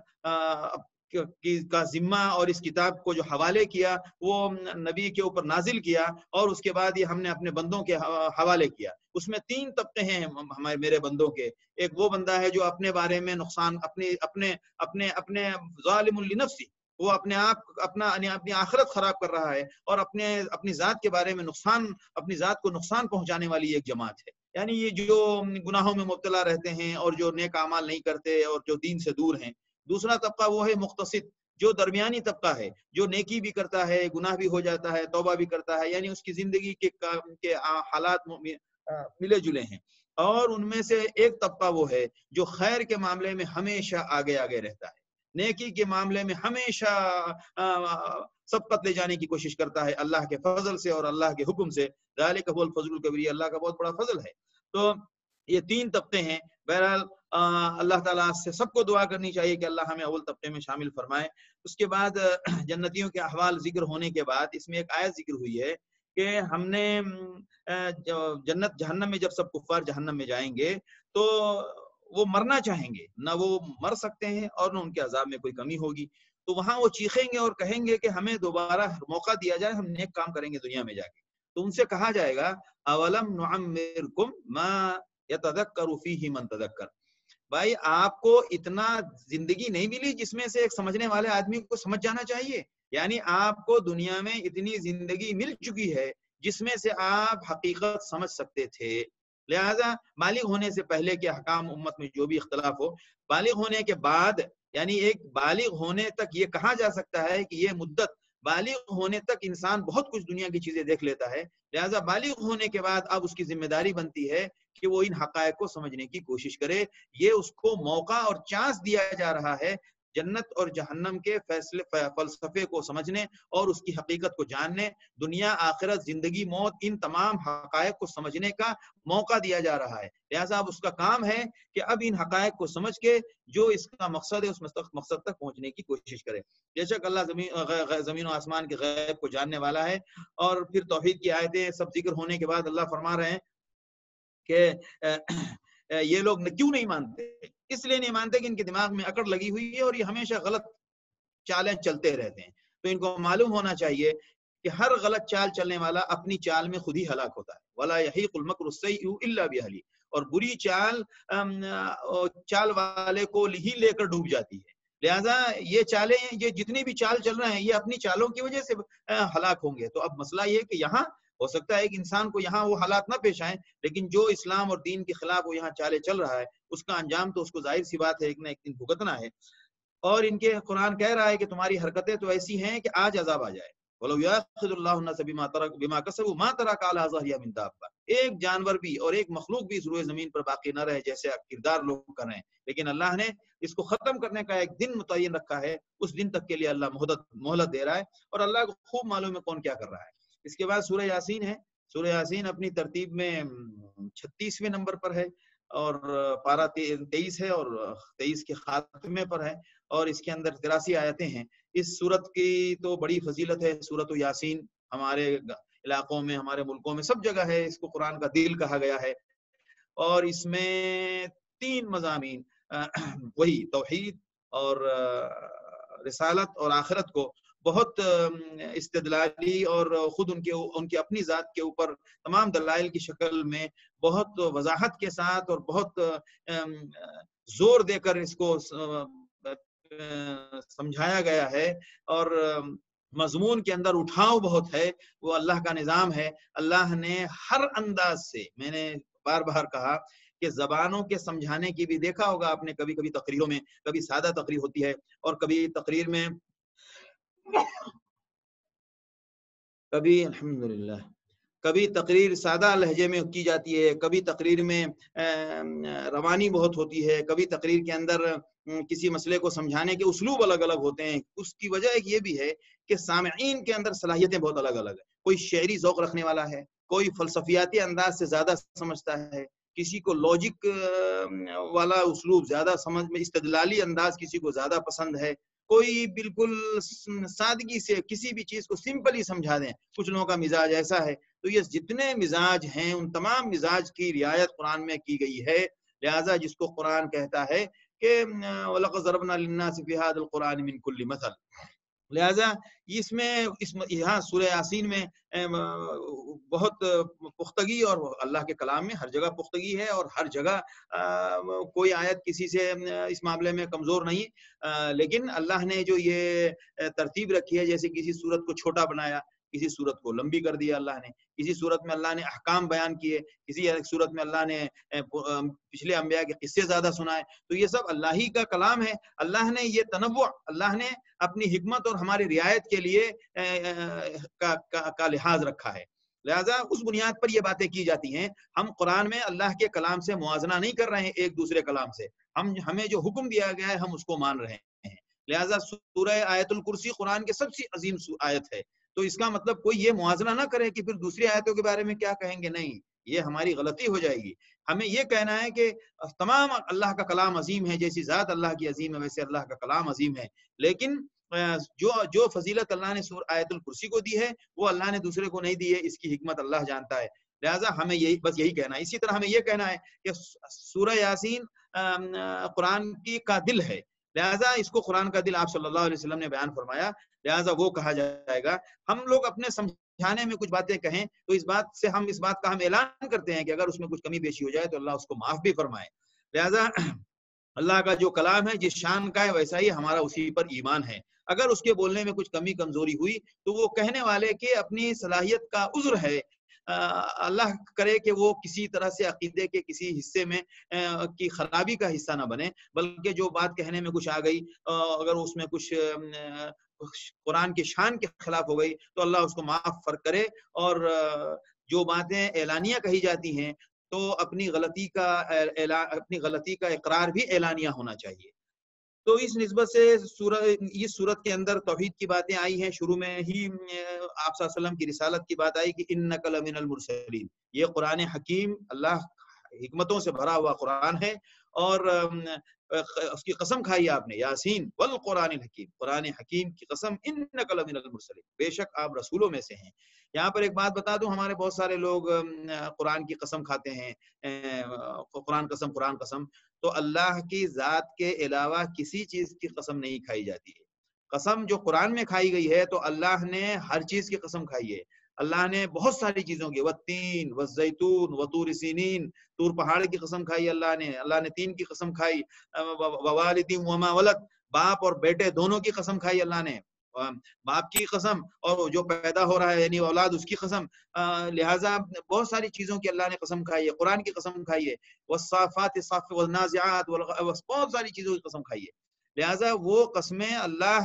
کا ذمہ اور اس کتاب کو جو حوالے کیا وہ نبی کے اوپر نازل کیا، اور اس کے بعد یہ ہم نے اپنے بندوں کے حوالے کیا۔ اس میں 3 طبقے ہیں ہمارے میرے بندوں کے۔ ایک وہ بندہ ہے جو اپنے بارے میں نقصان اپنے ظالم لنفسی، وہ اپنے آپ اپنی آخرت خراب کر رہا ہے، اور اپنی ذات کے بارے میں اپنی ذات کو نقصان پہنچانے والی ایک جماعت ہے۔ یعنی یہ جو گناہوں میں مبتلا رہتے ہیں اور جو نیک اعمال نہیں کرتے اور جو دین سے دور ہیں۔ دوسرا طبقہ وہ ہے مقتصد، جو درمیانی طبقہ ہے، جو نیکی بھی کرتا ہے، گناہ بھی ہو جاتا ہے، توبہ بھی کرتا ہے، یعنی اس کی زندگی کے حالات ملے جلے ہیں۔ اور ان میں سے ایک طبقہ وہ ہے جو خیر کے معاملے میں ہمیشہ آگے رہتا ہے، نیکی کے معاملے میں ہمیشہ سبقت لے جانے کی کوشش کرتا ہے اللہ کے فضل سے اور اللہ کے حکم سے۔ ذالک هو الفضل الکبیر، اللہ کا بہت بڑا فضل ہے۔ تو یہ 3 طبقے ہیں۔ بہرحال اللہ تعالیٰ سے سب کو دعا کرنی چاہیے کہ اللہ ہمیں اول طبقے میں شامل فرمائے۔ اس کے بعد جنتیوں کے احوال ذکر ہونے کے بعد اس میں ایک آیت ذکر ہوئی ہے کہ ہم نے جہنم میں جب سب کفار جہنم میں جائیں گے تو وہ مرنا چاہیں گے، نہ وہ مر سکتے ہیں اور نہ ان کے عذاب میں کوئی کمی ہوگی۔ تو وہاں وہ چیخیں گے اور کہیں گے کہ ہمیں دوبارہ موقع دیا جائے، ہم نیک کام کریں گے دنیا میں جا کے۔ تو ان سے کہا جائے گا اولم نعمرکم ما یتذکر فیہ من تذکر، بھائی آپ کو اتنا زندگی نہیں ملی جس میں سے ایک سمجھنے والے آدمی کو سمجھ جانا چاہیے؟ یعنی آپ کو دنیا میں اتنی زندگی مل چکی ہے جس میں سے آپ حقیقت سمجھ سکتے تھے۔ لہذا بالغ ہونے سے پہلے کے احکام امت میں جو بھی اختلاف ہو، بالغ ہونے کے بعد یعنی ایک بالغ ہونے تک یہ کہا جا سکتا ہے کہ یہ مدت، بالغ ہونے تک انسان بہت کچھ دنیا کی چیزیں دیکھ لیتا ہے۔ لہذا بالغ ہونے کے بعد اب اس کی ذمہ داری بنتی ہے کہ وہ ان حقائق کو سمجھنے کی کوشش کرے۔ یہ اس کو موقع اور چانس دیا جا رہا ہے جنت اور جہنم کے فلسفے کو سمجھنے اور اس کی حقیقت کو جاننے، دنیا آخرت زندگی موت ان تمام حقائق کو سمجھنے کا موقع دیا جا رہا ہے۔ لہذا اب اس کا کام ہے کہ اب ان حقائق کو سمجھ کے جو اس کا مقصد ہے اس مقصد تک پہنچنے کی کوشش کرے۔ بے شک اللہ زمین و آسمان کے غیب کو جاننے والا ہے۔ اور پھر توحید کی آیتیں سب ذکر ہونے کے بعد اللہ فرما رہے ہیں کہ یہ لوگ کیوں نہیں مانتے؟ اس لیے نہیں مانتے کہ ان کے دماغ میں اکڑ لگی ہوئی ہے اور یہ ہمیشہ غلط چالیں چلتے رہتے ہیں۔ تو ان کو معلوم ہونا چاہیے کہ ہر غلط چال چلنے والا اپنی چال میں خود ہی ہلاک ہوتا ہے۔ وَلَا يَحِيقُ الْمَكْرُ السَّيِّئُ إِلَّا بِأَهْلِهِ، اور بری چال والے کو ہی لے کر ڈوب جاتی ہے۔ لہذا یہ چالیں، یہ جتنی بھی چال چل رہے ہیں یہ اپنی چالوں کی وجہ سے ہلاک ہوں گے۔ تو اب مسئلہ یہ کہ یہاں ہو سکتا ہے کہ انسان کو یہاں وہ حالات نہ پیش آئیں، لیکن جو اسلام اور دین کے خلاف وہ یہاں چالے چل رہا ہے اس کا انجام تو اس کو ظاہر سی بات ہے ایک نہ ایک دن بھگتنا ہے۔ اور ان کے قرآن کہہ رہا ہے کہ تمہاری حرکتیں تو ایسی ہیں کہ آج عذاب آ جائے۔ وَلَوْ يَأْخُذُ اللَّهُ النَّاسَ بِمَا كَسَبُوا مَا تَرَكَ عَلَىٰ ظَهْرِهَا مِن دَابَّةٍ، ایک جانور بھی اور ایک مخلوق بھی اس روئے زمین پر باقی نہ رہے جیسے کردار لوگ کر رہے ہیں، لیکن اللہ نے اس کو ختم کرنے کا ایک دن متعین رکھا ہے۔ اس دن تک کے لیے اللہ مہلت دے رہا ہے، اور اللہ کو خوب معلوم ہے کون کیا کر رہا ہے۔ اس کے بعد سورہ یاسین ہے۔ سورہ یاسین اپنی ترتیب میں 36ویں نمبر پر ہے، اور پارہ 23 ہے، اور 23 کے خاتمے پر ہے، اور اس کے اندر 83 آیتیں ہیں۔ اس سورت کی تو بڑی فضیلت ہے۔ سورت یاسین ہمارے علاقوں میں، ہمارے ملکوں میں سب جگہ ہے، اس کو قرآن کا دل کہا گیا ہے۔ اور اس میں 3 مضامین، وہی توحید اور رسالت اور آخرت کو بہت استدلالی اور خود ان کی اپنی ذات کے اوپر تمام دلائل کی شکل میں بہت وضاحت کے ساتھ اور بہت زور دے کر اس کو سمجھایا گیا ہے۔ اور مضمون کے اندر اٹھاؤ بہت ہے، وہ اللہ کا نظام ہے۔ اللہ نے ہر انداز سے، میں نے بار بار کہا کہ زبانوں کے سمجھانے کی بھی دیکھا ہوگا آپ نے، کبھی کبھی تقریروں میں، کبھی سادہ تقریر ہوتی ہے اور کبھی تقریر میں الحمدللہ کبھی تقریر سادہ لہجے میں کی جاتی ہے، کبھی تقریر میں روانی بہت ہوتی ہے، کبھی تقریر کے اندر کسی مسئلے کو سمجھانے کے اسلوب الگ الگ ہوتے ہیں۔ اس کی وجہ ایک یہ بھی ہے کہ سامعین کے اندر صلاحیتیں بہت الگ الگ ہیں۔ کوئی شعری ذوق رکھنے والا ہے، کوئی فلسفیاتی انداز سے زیادہ سمجھتا ہے، کسی کو لاجک والا اسلوب زیادہ سمجھ میں، استدلالی انداز کسی کو زیادہ پسند ہے، کوئی بالکل سادگی سے کسی بھی چیز کو سمپلی سمجھا دیں، کچھ لوگوں کا مزاج ایسا ہے۔ تو یہ جتنے مزاج ہیں ان تمام مزاج کی رعایت قرآن میں کی گئی ہے، لہذا جس کو قرآن کہتا ہے کہ وَلَقَدْ ضَرَبْنَا لِلنَّاسِ فِي هَذَا الْقُرْآنِ مِنْ كُلِّ مَثَلٍ، لہذا اس میں یہاں سورہ یاسین میں بہت پختگی، اور اللہ کے کلام میں ہر جگہ پختگی ہے، اور ہر جگہ کوئی آیت کسی سے اس معاملے میں کمزور نہیں، لیکن اللہ نے جو یہ ترتیب رکھی ہے، جیسے کسی صورت کو چھوٹا بنایا، کسی صورت کو لمبی کر دیا اللہ نے، کسی صورت میں اللہ نے احکام بیان کیے، کسی صورت میں اللہ نے پچھلے انبیاء کے قصے زیادہ سنائے، تو یہ سب اللہ ہی کا کلام ہے۔ اللہ نے یہ تنوع اللہ نے اپنی حکمت اور ہماری رعایت کے لیے کا لحاظ رکھا ہے، لہذا اس بنیاد پر یہ باتیں کی جاتی ہیں۔ ہم قرآن میں اللہ کے کلام سے موازنہ نہیں کر رہے ہیں ایک دوسرے کلام سے، ہمیں جو حکم دیا گیا ہے ہم اس کو مان رہے ہیں، لہذا سورہ آیت الکرسی قرآن کے سب سے عظیم آیت ہے، تو اس کا مطلب کوئی یہ موازنہ نہ کرے کہ پھر دوسری آیتوں کے بارے میں کیا کہیں گے، نہیں، یہ ہماری غلطی ہو جائے گی۔ ہمیں یہ کہنا ہے کہ تمام اللہ کا کلام عظیم ہے، جیسی ذات اللہ کی عظیم ہے ویسے اللہ کا کلام عظیم ہے، لیکن جو فضیلت اللہ نے آیت الکرسی کو دی ہے وہ اللہ نے دوسرے کو نہیں دی ہے، اس کی حکمت اللہ جانتا ہے، لہٰذا ہمیں یہی کہنا ہے۔ اسی طرح ہمیں یہ کہنا ہے کہ سورہ یاسین قرآن کا دل ہے، لہٰذا اس کو قرآن کا دل آپ صلی اللہ علیہ وسلم نے بیان فرمایا، لہٰذا وہ کہا جائے گا۔ ہم لوگ اپنے سمجھانے میں کچھ باتیں کہیں تو اس بات کا ہم اعلان کرتے ہیں کہ اگر اس میں کچھ کمی بیشی ہو جائے تو اللہ اس کو معاف بھی فرمائے، لہٰذا اللہ کا جو کلام ہے جس شان کا ہے ویسا ہی ہمارا اسی پر ایمان ہے، اگر اس کے بولنے میں کچھ کمی کمزوری ہوئی تو وہ کہنے والے کے اپنی صلاحیت کا عذر ہے، اللہ کرے کہ وہ کسی طرح سے عقیدے کے کسی حصے میں کی خرابی کا حصہ نہ بنے، بلکہ جو بات کہنے میں کچھ آ گئی، اگر اس میں کچھ قرآن کی شان کے خلاف ہو گئی تو اللہ اس کو معاف کرے، اور جو باتیں اعلانیہ کہی جاتی ہیں تو اپنی غلطی کا اقرار بھی اعلانیہ ہونا چاہیے۔ تو اس نسبت سے اس صورت کے اندر توحید کی باتیں آئی ہیں، شروع میں ہی آپ صلی اللہ علیہ وسلم کی رسالت کی بات آئی کہ انک لمن المرسلین، یہ قرآن حکیم اللہ حکمتوں سے بھرا ہوا قرآن ہے، اور اس کی قسم کھائی آپ نے، یاسین والقرآن الحکیم، قرآن حکیم کی قسم، انک لمن المرسلین، بے شک آپ رسولوں میں سے ہیں۔ یہاں پر ایک بات بتا دوں، ہمارے بہت سارے لوگ قرآن کی قسم کھاتے ہیں، قرآن قسم، تو اللہ کی ذات کے علاوہ کسی چیز کی قسم نہیں کھائی جاتی ہے۔ قسم جو قرآن میں کھائی گئی ہے تو اللہ نے ہر چیز کی قسم کھائی ہے، اللہ نے بہت ساری چیزوں کی، والتین والزیتون وطور سینین، طور پہاڑ کی قسم کھائی اللہ نے تین کی قسم کھائی، ووالد وما ولد، باپ اور بیٹے دونوں کی قسم کھائی اللہ نے، باپ کی قسم اور جو پیدا ہو رہا ہے یعنی اولاد اس کی قسم، لہٰذا بہت ساری چیزوں کی اللہ نے قسم کھائی ہے، قرآن کی قسم کھائی ہے، والصافات صف والنازعات، بہت ساری چیزوں کی قسم کھائی ہے، لہٰذا وہ قسمیں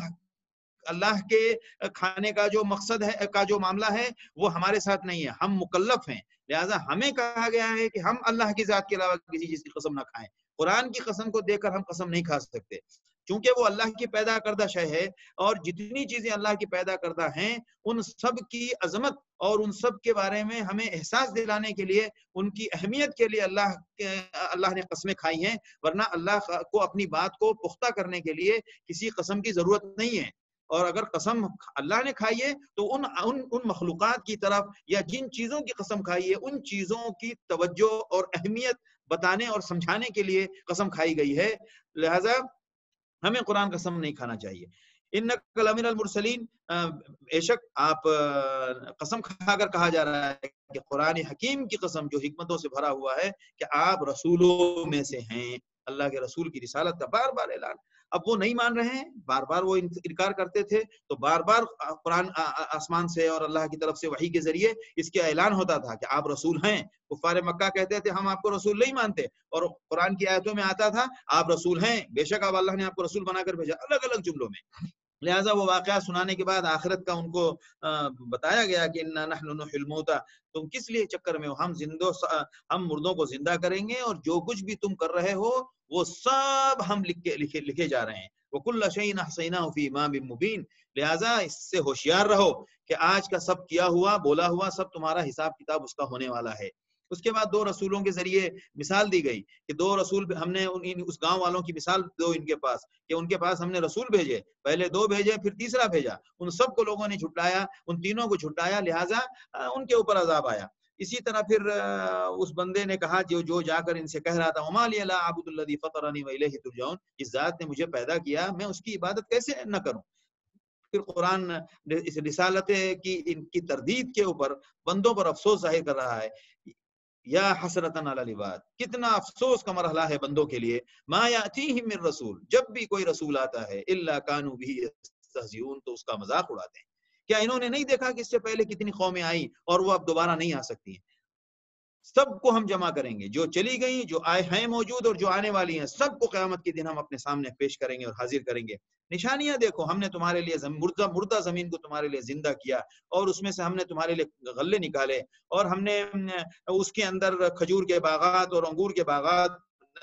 اللہ کے کھانے کا جو مقصد ہے، کا جو معاملہ ہے وہ ہمارے ساتھ نہیں ہے، ہم مکلف ہیں، لہٰذا ہمیں کہا گیا ہے کہ ہم اللہ کی ذات کے علاوہ کسی چیز کی قسم نہ کھائیں۔ قرآن کی قسم کو دیکھ کر ہم قسم نہیں کھا سکتے، چونکہ وہ اللہ کی پیدا کردہ شے ہے، اور جتنی چیزیں اللہ کی پیدا کردہ ہیں ان سب کی عظمت اور ان سب کے بارے میں ہمیں احساس دلانے کے لیے، ان کی اہمیت کے لیے اللہ نے قسمیں کھائی ہیں، ورنہ اللہ کو اپنی بات کو پختہ کرنے کے لیے کسی قسم کی ضرورت نہیں ہے، اور اگر قسم اللہ نے کھائی ہے تو ان مخلوقات کی طرف یا جن چیزوں کی قسم کھائی ہے ان چیزوں کی توجہ اور اہمیت بتانے اور سمجھانے کے لیے قسم کھائی گئی ہے، لہذا ہمیں قرآن قسم نہیں کھانا چاہیے۔ انک لمن المرسلین، بے شک آپ قسم کھا کر کہا جا رہا ہے کہ قرآن حکیم کی قسم جو حکمتوں سے بھرا ہوا ہے کہ آپ رسولوں میں سے ہیں، اللہ کے رسول کی رسالت کا بار بار اعلان۔ اب وہ نہیں مان رہے ہیں، بار بار وہ انکار کرتے تھے، تو بار بار قرآن آسمان سے اور اللہ کی طرف سے وحی کے ذریعے اس کا اعلان ہوتا تھا کہ آپ رسول ہیں۔ کفار مکہ کہتے تھے ہم آپ کو رسول نہیں مانتے، اور قرآن کی آیتوں میں آتا تھا آپ رسول ہیں، بے شک اب اللہ نے آپ کو رسول بنا کر بھیجا، الگ الگ جملوں میں۔ لہٰذا وہ واقعہ سنانے کے بعد آخرت کا ان کو بتایا گیا کہ انا نحن نحیی الموتى، تم کس لیے چکر میں ہو، ہم مردوں کو زندہ کریں گے، اور جو کچھ بھی تم کر رہے ہو وہ سب ہم لکھے جا رہے ہیں، وَكُلَّ شَيْءٍ أَحْصَيْنَاهُ فِي إِمَامٍ مُبِينٍ، لہٰذا اس سے ہوشیار رہو کہ آج کا سب کیا ہوا بولا ہوا سب تمہارا حساب کتاب اس کا ہونے والا ہے۔ اس کے بعد 2 رسولوں کے ذریعے مثال دی گئی کہ 2 رسول ہم نے اس گاؤں والوں کی مثال دو ان کے پاس کہ ان کے پاس ہم نے رسول بھیجے، پہلے 2 بھیجے پھر تیسرا بھیجا، ان سب کو لوگوں نے جھٹلایا، ان تینوں کو جھٹلایا، لہٰذا ان کے اوپر عذاب آیا۔ اسی طرح پھر اس بندے نے کہا جو جا کر ان سے کہہ رہا تھا وما لی لا اعبد الذی فطرنی والیہ ترجعون، اس ذات نے مجھے پیدا کیا، میں اس کی عبادت کیسے نہ کروں۔ پھر قرآن اس رسالت کی تردید کے اوپر بندوں پر افسوس ظاہر کر رہا ہے، یا حسرتن علی العباد، کتنا افسوس کا مرحلہ ہے بندوں کے لیے، ما یاتیہم من رسول، جب بھی کوئی رسول آتا ہے الا کانوا بہ یستہزئون، تو اس کا مذاق اڑاتے ہیں۔ کیا انہوں نے نہیں دیکھا کہ اس سے پہلے کتنی قومیں آئیں اور وہ اب دوبارہ نہیں آ سکتی ہیں؟ سب کو ہم جمع کریں گے، جو چلی گئیں، جو آئے ہیں موجود اور جو آنے والی ہیں، سب کو قیامت کے دن ہم اپنے سامنے پیش کریں گے اور حاضر کریں گے۔ نشانیاں دیکھو، ہم نے تمہارے لیے مردہ زمین کو تمہارے لیے زندہ کیا، اور اس میں سے ہم نے تمہارے لیے غلے نکالے، اور ہم نے اس کے اندر کھجور کے باغات اور انگور کے باغات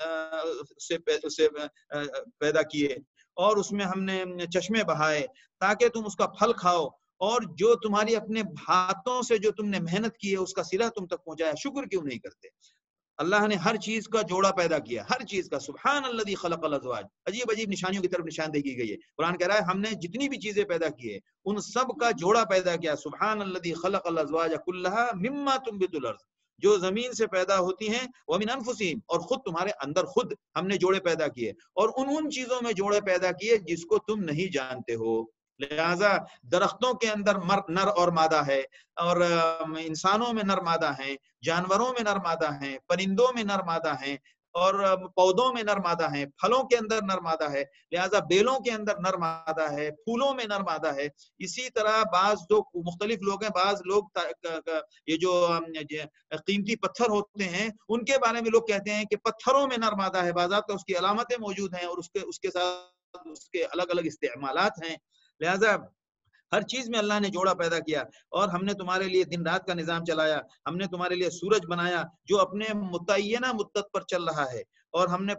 سے پیدا کیے، اور اس میں ہم نے چشمے بہائے تاکہ تم اس کا پھل کھاؤ، اور جو تمہاری اپنے ہاتھوں سے جو تم نے محنت کی ہے اس کا صلہ تم تک پہنچایا، شکر کیوں نہیں کرتے؟ اللہ نے ہر چیز کا جوڑا پیدا کیا، ہر چیز کا، سبحان الذی خلق الازواج، عجیب عجیب نشانیوں کی طرف نشاندہی کی گئی ہے۔ قرآن کہہ رہا ہے ہم نے جتنی بھی چیزیں پیدا کی ہے ان سب کا جوڑا پیدا کیا، سبحان الذی خلق الازواج کلھا مما تنبت الارض، جو زمین سے پیدا ہوتی ہیں، ومن انفسہم، اور خود تمہارے اندر خود ہم نے جوڑے پیدا کیے، اور ان چیزوں میں جوڑے پیدا کیے جس کو تم نہیں جانتے ہو۔ لہذا درختوں کے اندر نر اور مادہ ہے، اور انسانوں میں نر مادہ ہیں، جانوروں میں نر مادہ ہیں، پرندوں میں نر مادہ ہیں، اور پودوں میں نر مادہ ہیں، پھلوں کے اندر نر مادہ ہے، لہذا بیلوں کے اندر نر مادہ ہے، پھولوں میں نر مادہ ہے۔ اسی طرح بعض جو مختلف لوگ ہیں، بعض لوگ یہ جو قیمتی پتھر ہوتے ہیں ان کے بارے میں لوگ کہتے ہیں کہ پتھروں میں نر مادہ ہے، بعض اس کی علامتیں موجود ہیں اور اس کے ساتھ اس کے الگ الگ استعمالات ہیں۔ لہذا ہر چیز میں اللہ نے جوڑا پیدا کیا، اور ہم نے تمہارے لیے دن رات کا نظام چلایا، ہم نے تمہارے لیے سورج بنایا جو اپنے متعینہ مدت پر چل رہا ہے، اور ہم نے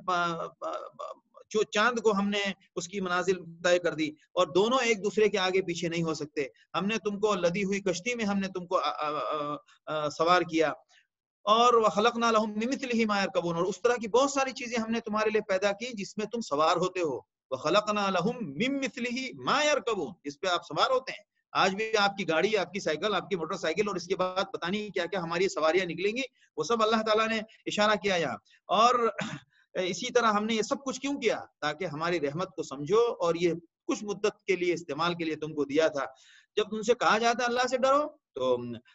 جو چاند کو ہم نے اس کی منازل طے کر دی، اور دونوں ایک دوسرے کے آگے پیچھے نہیں ہو سکتے۔ ہم نے تم کو لدی ہوئی کشتی میں ہم نے تم کو سوار کیا، اور وَخَلَقْنَا لَهُم مِّن مِّثْلِهِ مَا يَرْكَبُونَ، اور اس طرح کی بہت ساری چیزیں ہم نے تمہارے لیے پیدا کی جس میں تم سوار ہوتے ہو۔ وَخَلَقْنَا لَهُم مِّن مِّثْلِهِ مَا يَرْكَبُونَ، جس پہ آپ سوار ہوتے ہیں۔ آج بھی آپ کی گاڑی، آپ کی سائیکل، آپ کی موٹر سائیکل، اور اس کے بعد پتہ نہیں کیا کیا ہماری سواریاں نکلیں گی، وہ سب اللہ تعالیٰ نے اشارہ کیا یہاں۔ اور اسی طرح ہم نے یہ سب کچھ کیوں کیا؟ تاکہ ہماری رحمت کو سمجھو، اور یہ کچھ مدت کے لیے استعمال کے لیے تم کو دیا تھا۔ جب تم سے کہا جاتا ہے اللہ سے ڈرو، تو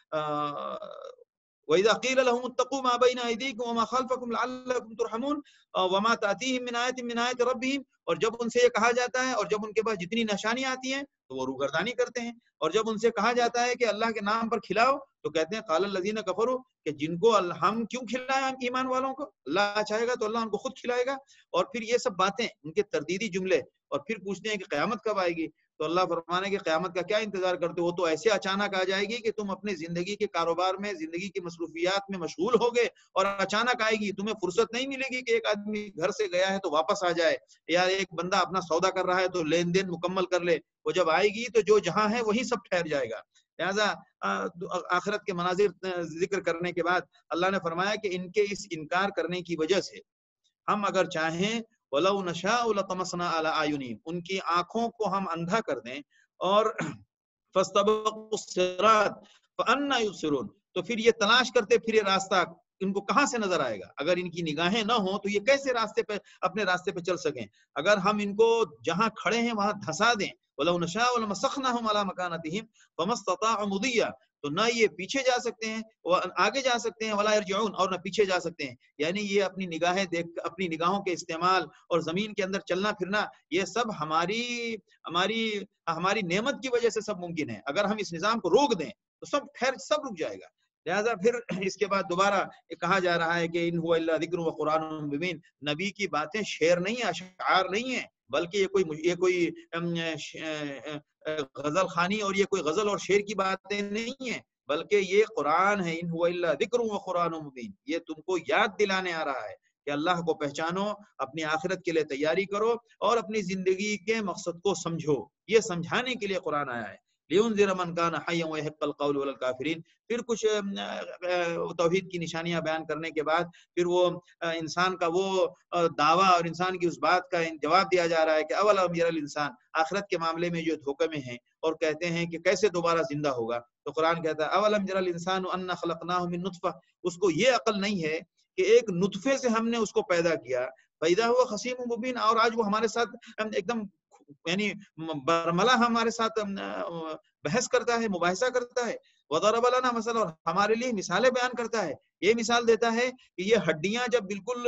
وَإِذَا قِيلَ لَهُمُ اتَّقُوا مَا بَيْنَ أَيْدِيكُمْ وَمَا خَلْفَكُمْ لَعَلَّكُمْ تُرْحَمُونَ وَمَا تَأْتِيهِمْ مِنْ آيَةٍ مِنْ آيَاتِ رَبِّهِمْ، اور جب ان سے یہ کہا جاتا ہے، اور جب ان کے پاس جتنی نشانیاں آتی ہیں تو وہ روگردانی کرتے ہیں، اور جب ان سے کہا جاتا ہے کہ اللہ کے نام پر کھلاؤ تو کہتے ہیں قَالَ الَّذِينَ كَفَرُوا، کہ جن کو ہم کیوں کھلائیں ایمان والوں کو، اللہ چاہے گا تو اللہ ان کو خود کھلائے گا۔ اور پھر یہ سب باتیں، ان کے تردیدی جملے، اور پھر پوچھتے ہیں کہ قیامت کب آئے گی؟ تو اللہ فرمانے کہ قیامت کا کیا انتظار کرتے ہو؟ تو ایسے اچانک آ جائے گی کہ تم اپنی زندگی کے کاروبار میں، زندگی کی مصروفیات میں مشغول ہوگے، اور اچانک آئے گی، تمہیں فرصت نہیں ملے گی کہ ایک آدمی گھر سے گیا ہے تو واپس آ جائے، یا ایک بندہ اپنا سودا کر رہا ہے تو لین دین مکمل کر لے۔ وہ جب آئے گی تو جو جہاں ہے وہیں سب ٹھہر جائے گا۔ لہذا آخرت کے مناظر ذکر کرنے کے بعد اللہ نے فرمایا کہ ان کے اس انکار کرنے کی وجہ سے ہم اگر چاہیں وَلَوْ نَشَاءُ لَطَمَسْنَا عَلَىٰ أَعْيُنِهِمْ، ان کی آنکھوں کو ہم اندھا کر دیں، اور فَاسْتَبَقُوا الصِّرَاطَ فَأَنَّىٰ يُبْصِرُونَ، تو پھر یہ تلاش کرتے پھر یہ راستہ ان کو کہاں سے نظر آئے گا؟ اگر ان کی نگاہیں نہ ہوں تو یہ کیسے اپنے راستے پہ چل سکیں؟ اگر ہم ان کو جہاں کھڑے ہیں وہاں دھسا دیں، وَلَوْ نَشَاءُ لَمَسَخْنَاهُمْ عَلَىٰ مَكَانَتِهِمْ فَمَا اسْتَطَاعُوا مُضِيًّا، تو نہ یہ پیچھے جا سکتے ہیں، آگے جا سکتے ہیں، وَلَا يَرْجِعُونَ، اور نہ پیچھے جا سکتے ہیں۔ یعنی یہ اپنی نگاہیں دیکھ، اپنی نگاہوں کے استعمال اور زمین کے اندر چلنا پھرنا، یہ سب ہماری نعمت کی وجہ سے سب ممکن ہے۔ اگر ہم اس نظام کو روک دیں تو سب رک جائے گا۔ لہذا پھر اس کے بعد دوبارہ کہا جا رہا ہے کہ ان هو الا ذکر و قرآن مبین، نبی کی باتیں شعر نہیں ہیں، اشعار نہیں ہیں، بلکہ یہ کوئی غزل خوانی اور یہ کوئی غزل اور شعر کی باتیں نہیں ہیں، بلکہ یہ قرآن ہے۔ ان هو الا ذکر و قرآن مبین، یہ تم کو یاد دلانے آ رہا ہے کہ اللہ کو پہچانو، اپنی آخرت کے لیے تیاری کرو، اور اپنی زندگی کے مقصد کو سمجھو، یہ سمجھانے کے لیے قرآن آیا ہے۔ لِيُنذِرَ مَنْ كَانَ حَيًّا وَيَحِقَّ الْقَوْلُ عَلَى الْكَافِرِينَ۔ پھر کچھ توحید کی نشانیاں بیان کرنے کے بعد پھر وہ انسان کا وہ دعویٰ اور انسان کی اس بات کا جواب دیا جا رہا ہے کہ اولم یری الانسان، آخرت کے معاملے میں جو دھوکے میں ہیں اور کہتے ہیں کہ کیسے دوبارہ زندہ ہوگا، تو قرآن کہتا ہے اولم یری الانسان انا خلقناہ من نطفہ، اس کو یہ عقل نہیں ہے کہ ایک نطفے سے ہم نے اس کو پیدا کیا، فَإِذَا هُوَ خَصِيمٌ مُبِينٌ، اور آج وہ ہمارے ساتھ ایک دم یعنی برملا ہمارے ساتھ بحث کرتا ہے، مباحثہ کرتا ہے، وَضَرَبَ لَنَا مَثَلًا، اور ہمارے لیے مثالیں بیان کرتا ہے، یہ مثال دیتا ہے کہ یہ ہڈیاں جب بالکل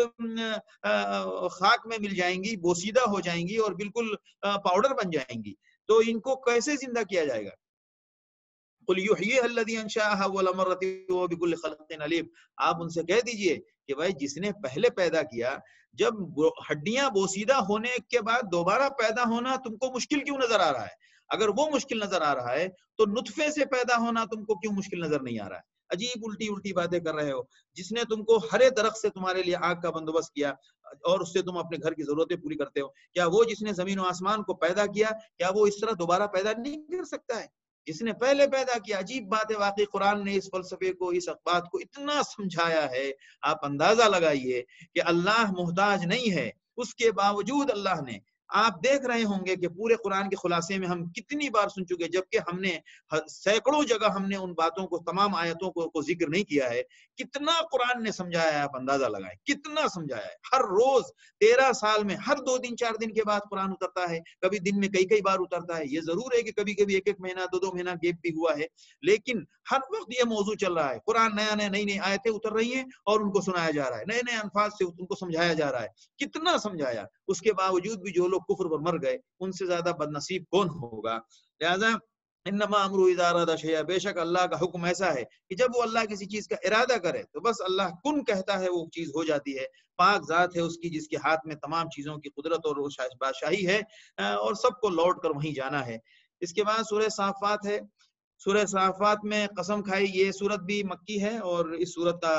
خاک میں مل جائیں گی، بوسیدہ ہو جائیں گی اور بالکل پاؤڈر بن جائیں گی، تو ان کو کیسے زندہ کیا جائے گا؟ قُلْ يُحْيِيهَا الَّذِي أَنشَأَهَا أَوَّلَ مَرَّةٍ وَهُوَ بِكُلِّ خَلْقٍ عَلِيمٌ، آپ ان سے کہہ دیجئے کہ بھائی جس نے پہلے پیدا کیا، جب ہڈیاں بوسیدہ ہونے کے بعد دوبارہ پیدا ہونا تم کو مشکل کیوں نظر آ رہا ہے؟ اگر وہ مشکل نظر آ رہا ہے تو نطفے سے پیدا ہونا تم کو کیوں مشکل نظر نہیں آ رہا ہے؟ عجیب الٹی الٹی باتیں کر رہے ہو۔ جس نے تم کو ہرے درخت سے تمہارے لیے آگ کا بندوبست کیا اور اس سے تم اپنے گھر کی ضرورتیں پوری کرتے ہو، کیا وہ جس نے زمین و آسمان کو پیدا کیا، کیا وہ اس طرح دوبارہ پیدا نہیں کر سکتا ہے؟ جس نے پہلے پیدا کیا۔ عجیب بات ہے، واقعی قرآن نے اس فلسفے کو، اس بات کو اتنا سمجھایا ہے، آپ اندازہ لگائیے کہ اللہ محتاج نہیں ہے، اس کے باوجود اللہ نے، آپ دیکھ رہے ہوں گے کہ پورے قرآن کے خلاصے میں ہم کتنی بار سن چکے، جبکہ ہم نے سینکڑوں جگہ ہم نے ان باتوں کو، تمام آیتوں کو ذکر نہیں کیا ہے، کتنا قرآن نے سمجھایا ہے، آپ اندازہ لگائیں کتنا سمجھایا ہے۔ ہر روز 13 سال میں ہر 2 دن 4 دن کے بعد قرآن اترتا ہے، کبھی دن میں کئی بار اترتا ہے، یہ ضرور ہے کہ کبھی کبھی 1 مہینہ 2 مہینہ گیپ بھی ہوا ہے، لیکن ہر وقت یہ موضوع چل رہا ہے، قرآن نئی آیتیں اتر رہی ہیں اور ان کو سنایا جا رہا ہے، نئے الفاظ سے ان کو سمجھایا جا رہا ہے، کتنا سمجھایا، اس کے باوجود بھی جو لوگ کفر پر مر گئے ان سے زیادہ بد نصیب کون ہوگا؟ لہذا انما امرؤ اذا اراد شیئا، بے شک اللہ کا حکم ایسا ہے کہ جب وہ اللہ کسی چیز کا ارادہ کرے تو بس اللہ کن کہتا ہے، وہ چیز ہو جاتی ہے۔ پاک ذات ہے اس کی جس کے ہاتھ میں تمام چیزوں کی قدرت اور بادشاہی ہے، اور سب کو لوٹ کر وہیں جانا ہے۔ اس کے بعد سورہ صافات ہے، سورہ صافات میں قسم کھائی، یہ سورت بھی مکی ہے اور اس سورت کا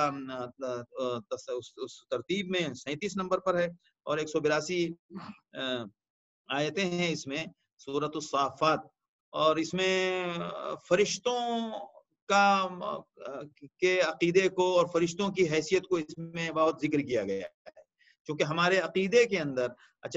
ترتیب میں 37 نمبر پر ہے اور 182 آیتیں ہیں اس میں سورۃ الصافات، اور اس میں فرشتوں کے عقیدے کو اور فرشتوں کی حیثیت کو اس میں بہت ذکر کیا گیا ہے، چونکہ ہمارے عقیدے کے اندر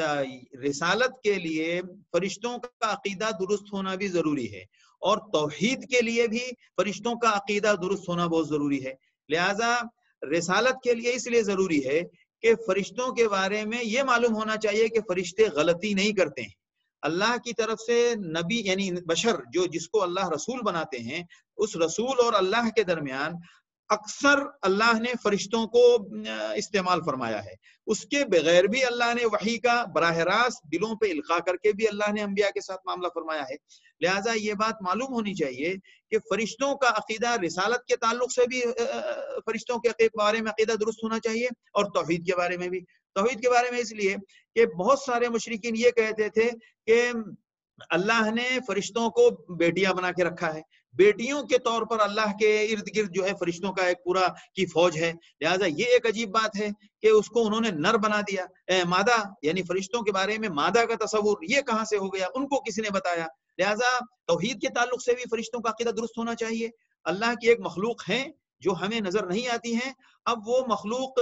رسالت کے لیے فرشتوں کا عقیدہ درست ہونا بھی ضروری ہے، اور توحید کے لیے بھی فرشتوں کا عقیدہ درست ہونا بہت ضروری ہے۔ لہذا رسالت کے لیے اس لیے ضروری ہے کہ فرشتوں کے بارے میں یہ معلوم ہونا چاہیے کہ فرشتے غلطی نہیں کرتے ہیں۔ اللہ کی طرف سے نبی یعنی بشر جس کو اللہ رسول بناتے ہیں، اس رسول اور اللہ کے درمیان اکثر اللہ نے فرشتوں کو استعمال فرمایا ہے، اس کے بغیر بھی اللہ نے وحی کا براہ راست دلوں پہ القاء کر کے بھی اللہ نے انبیاء کے ساتھ معاملہ فرمایا ہے۔ لہٰذا یہ بات معلوم ہونی چاہیے کہ فرشتوں کا عقیدہ رسالت کے تعلق سے بھی فرشتوں کے بارے میں عقیدہ درست ہونا چاہیے، اور توحید کے بارے میں بھی۔ توحید کے بارے میں اس لیے کہ بہت سارے مشرکین یہ کہتے تھے کہ اللہ نے فرشتوں کو بیٹیاں بنا کے رکھا ہے، بیٹیوں کے طور پر اللہ کے ارد گرد جو ہے فرشتوں کا ایک پورا کی فوج ہے، لہٰذا یہ ایک عجیب بات ہے کہ اس کو انہوں نے نر بنا دیا، مادہ یعنی فرشتوں کے بارے میں مادہ کا تصور یہ کہاں سے ہو گیا، ان کو کس نے بتایا؟ لہٰذا توحید کے تعلق سے بھی فرشتوں کا عقیدہ درست ہونا چاہیے۔ اللہ کی ایک مخلوق ہیں جو ہمیں نظر نہیں آتی ہیں، اب وہ مخلوق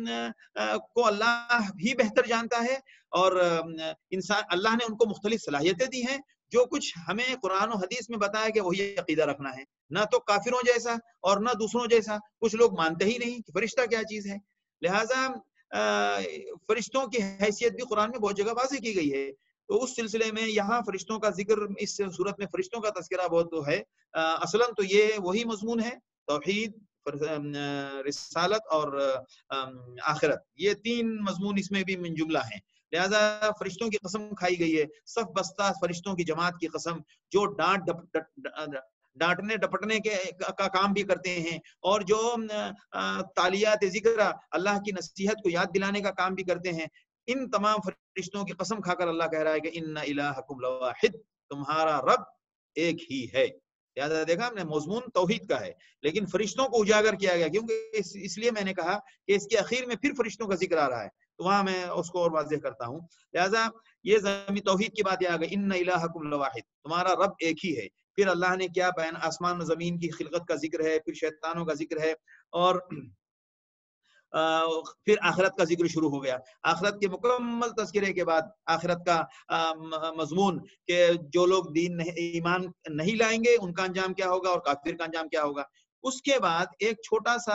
کو اللہ بھی بہتر جانتا ہے، اور انسان اللہ نے ان کو مختلف صلاحیتیں دی ہیں، جو کچھ ہمیں قرآن و حدیث میں بتایا کہ وہی عقیدہ رکھنا ہے، نہ تو کافروں جیسا اور نہ دوسروں جیسا۔ کچھ لوگ مانتے ہی نہیں کہ فرشتہ کیا چیز ہے، لہٰذا فرشتوں کی حیثیت بھی قرآن میں بہت جگہ واضح کی گئی ہے۔ تو اس سلسلے میں یہاں فرشتوں کا ذکر، اس صورت میں فرشتوں کا تذکرہ بہت ہے۔ اصلاً تو یہ وہی مضمون ہے، توحید، رسالت اور آخرت، یہ 3 مضمون اس میں بھی من جملہ ہیں۔ لہذا فرشتوں کی قسم کھائی گئی ہے، صف بستہ فرشتوں کی جماعت کی قسم، جو ڈانٹنے ڈپٹنے کا کام بھی کرتے ہیں، اور جو تعلیات ذکر اللہ کی نصیحت کو یاد دلانے کا کام بھی کرتے ہیں، ان تمام فرشتوں کی قسم کھا کر اللہ کہہ رہا ہے کہ ان الہکم لواحد، تمہارا رب ایک ہی ہے۔ لہٰذا دیکھا ہم نے مضمون توحید کا ہے، لیکن فرشتوں کو اجاگر کیا گیا، کیونکہ اس لیے میں نے کہا کہ اس کے اخیر میں پھر فرشتوں کا ذکر آ رہا ہے، تو وہاں میں اس کو اور واضح کرتا ہوں۔ لہٰذا یہ زمین توحید کی بات آ گئی، ان الہکم لواحد، تمہارا رب ایک ہی ہے۔ پھر اللہ نے کیا بیان، آسمان و زمین کی خلقت کا ذکر ہے، پھر شیطانوں کا ذکر ہے، اور پھر آخرت کا ذکر شروع ہو گیا۔ آخرت کے مکمل تذکرے کے بعد آخرت کا مضمون کہ جو لوگ دین ایمان نہیں لائیں گے ان کا انجام کیا ہوگا اور کافر کا انجام کیا ہوگا۔ اس کے بعد ایک چھوٹا سا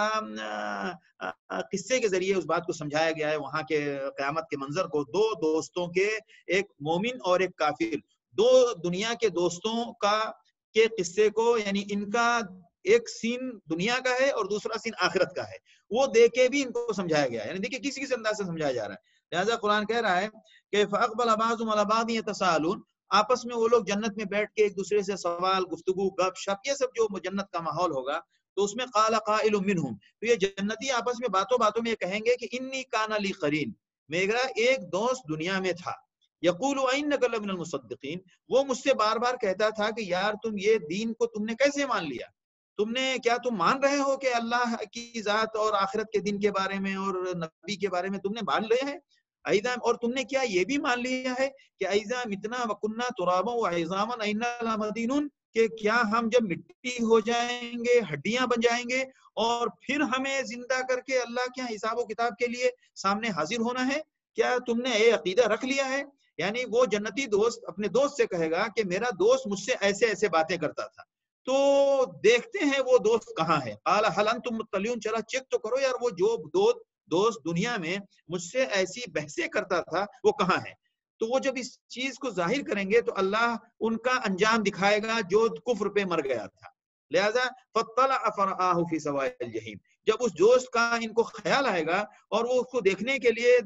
قصے کے ذریعے اس بات کو سمجھایا گیا ہے، وہاں کے قیامت کے منظر کو، دو دوستوں کے، ایک مومن اور ایک کافر، دو دنیا کے دوستوں کے قصے کو، یعنی ان کا ایک سین دنیا کا ہے اور دوسرا سین آخرت کا ہے، وہ دے کے بھی ان کو سمجھایا گیا ہے، یعنی دیکھیں کسی انداز سے سمجھایا جا رہا ہے۔ لہذا قرآن کہہ رہا ہے کہ فَأَقْبَلَ بَعْضُهُمْ عَلَىٰ بَعْضٍ يَتَسَاءَلُونَ، آپس میں وہ لوگ جنت میں بیٹھ کے ایک دوسرے سے سوال، گفتگو، گپ شپ، یہ سب جو جنت کا ماحول ہوگا، تو اس میں قَالَ قَائِلٌ مِّنْهُمْ، تو یہ جنتی آپس میں باتوں باتوں میں یہ کہیں گے کہ انی کان لی قرین، میرا ایک دوست دنیا میں تھا، یقول اِنَّکَ لَمِنَ الْمُصَدِّقِینَ، وہ مجھ سے بار بار کہتا تھا کہ یار تم یہ دین کو تم نے کیسے مان لیا، کیا تم مان رہے ہو کہ اللہ کی ذات اور آخرت کے دن کے بارے میں اور نبی کے بارے میں تم نے مان لیا ہے، اور تم نے کیا یہ بھی مان لیا ہے کہ ایذا متنا وکننا ترابا وعظاما اینا لمدینون، کہ کیا ہم جب مٹی ہو جائیں گے، ہڈیاں بن جائیں گے، اور پھر ہمیں زندہ کر کے اللہ کے حساب و کتاب کے لیے سامنے حاضر ہونا ہے، کیا تم نے یہ عقیدہ رکھ لیا ہے؟ یعنی وہ جنتی دوست اپنے دوست سے کہے گا کہ میرا دوست مجھ سے ایسے ایسے باتیں کرتا تھا، تو دیکھتے ہیں وہ دوست کہاں ہے۔ قال هل انتم مطلعون، چلا چیک تو کرو یار وہ جو دوست دنیا میں مجھ سے ایسی بحثیں کرتا تھا وہ کہاں ہے۔ تو وہ جب اس چیز کو ظاہر کریں گے تو اللہ ان کا انجام دکھائے گا جو کفر پہ مر گیا تھا۔ لہذا فطلع فرآہ فی سواء الجحیم، جب اس دوست کا ان کو خیال آئے گا اور وہ اس کو دیکھنے کے لیے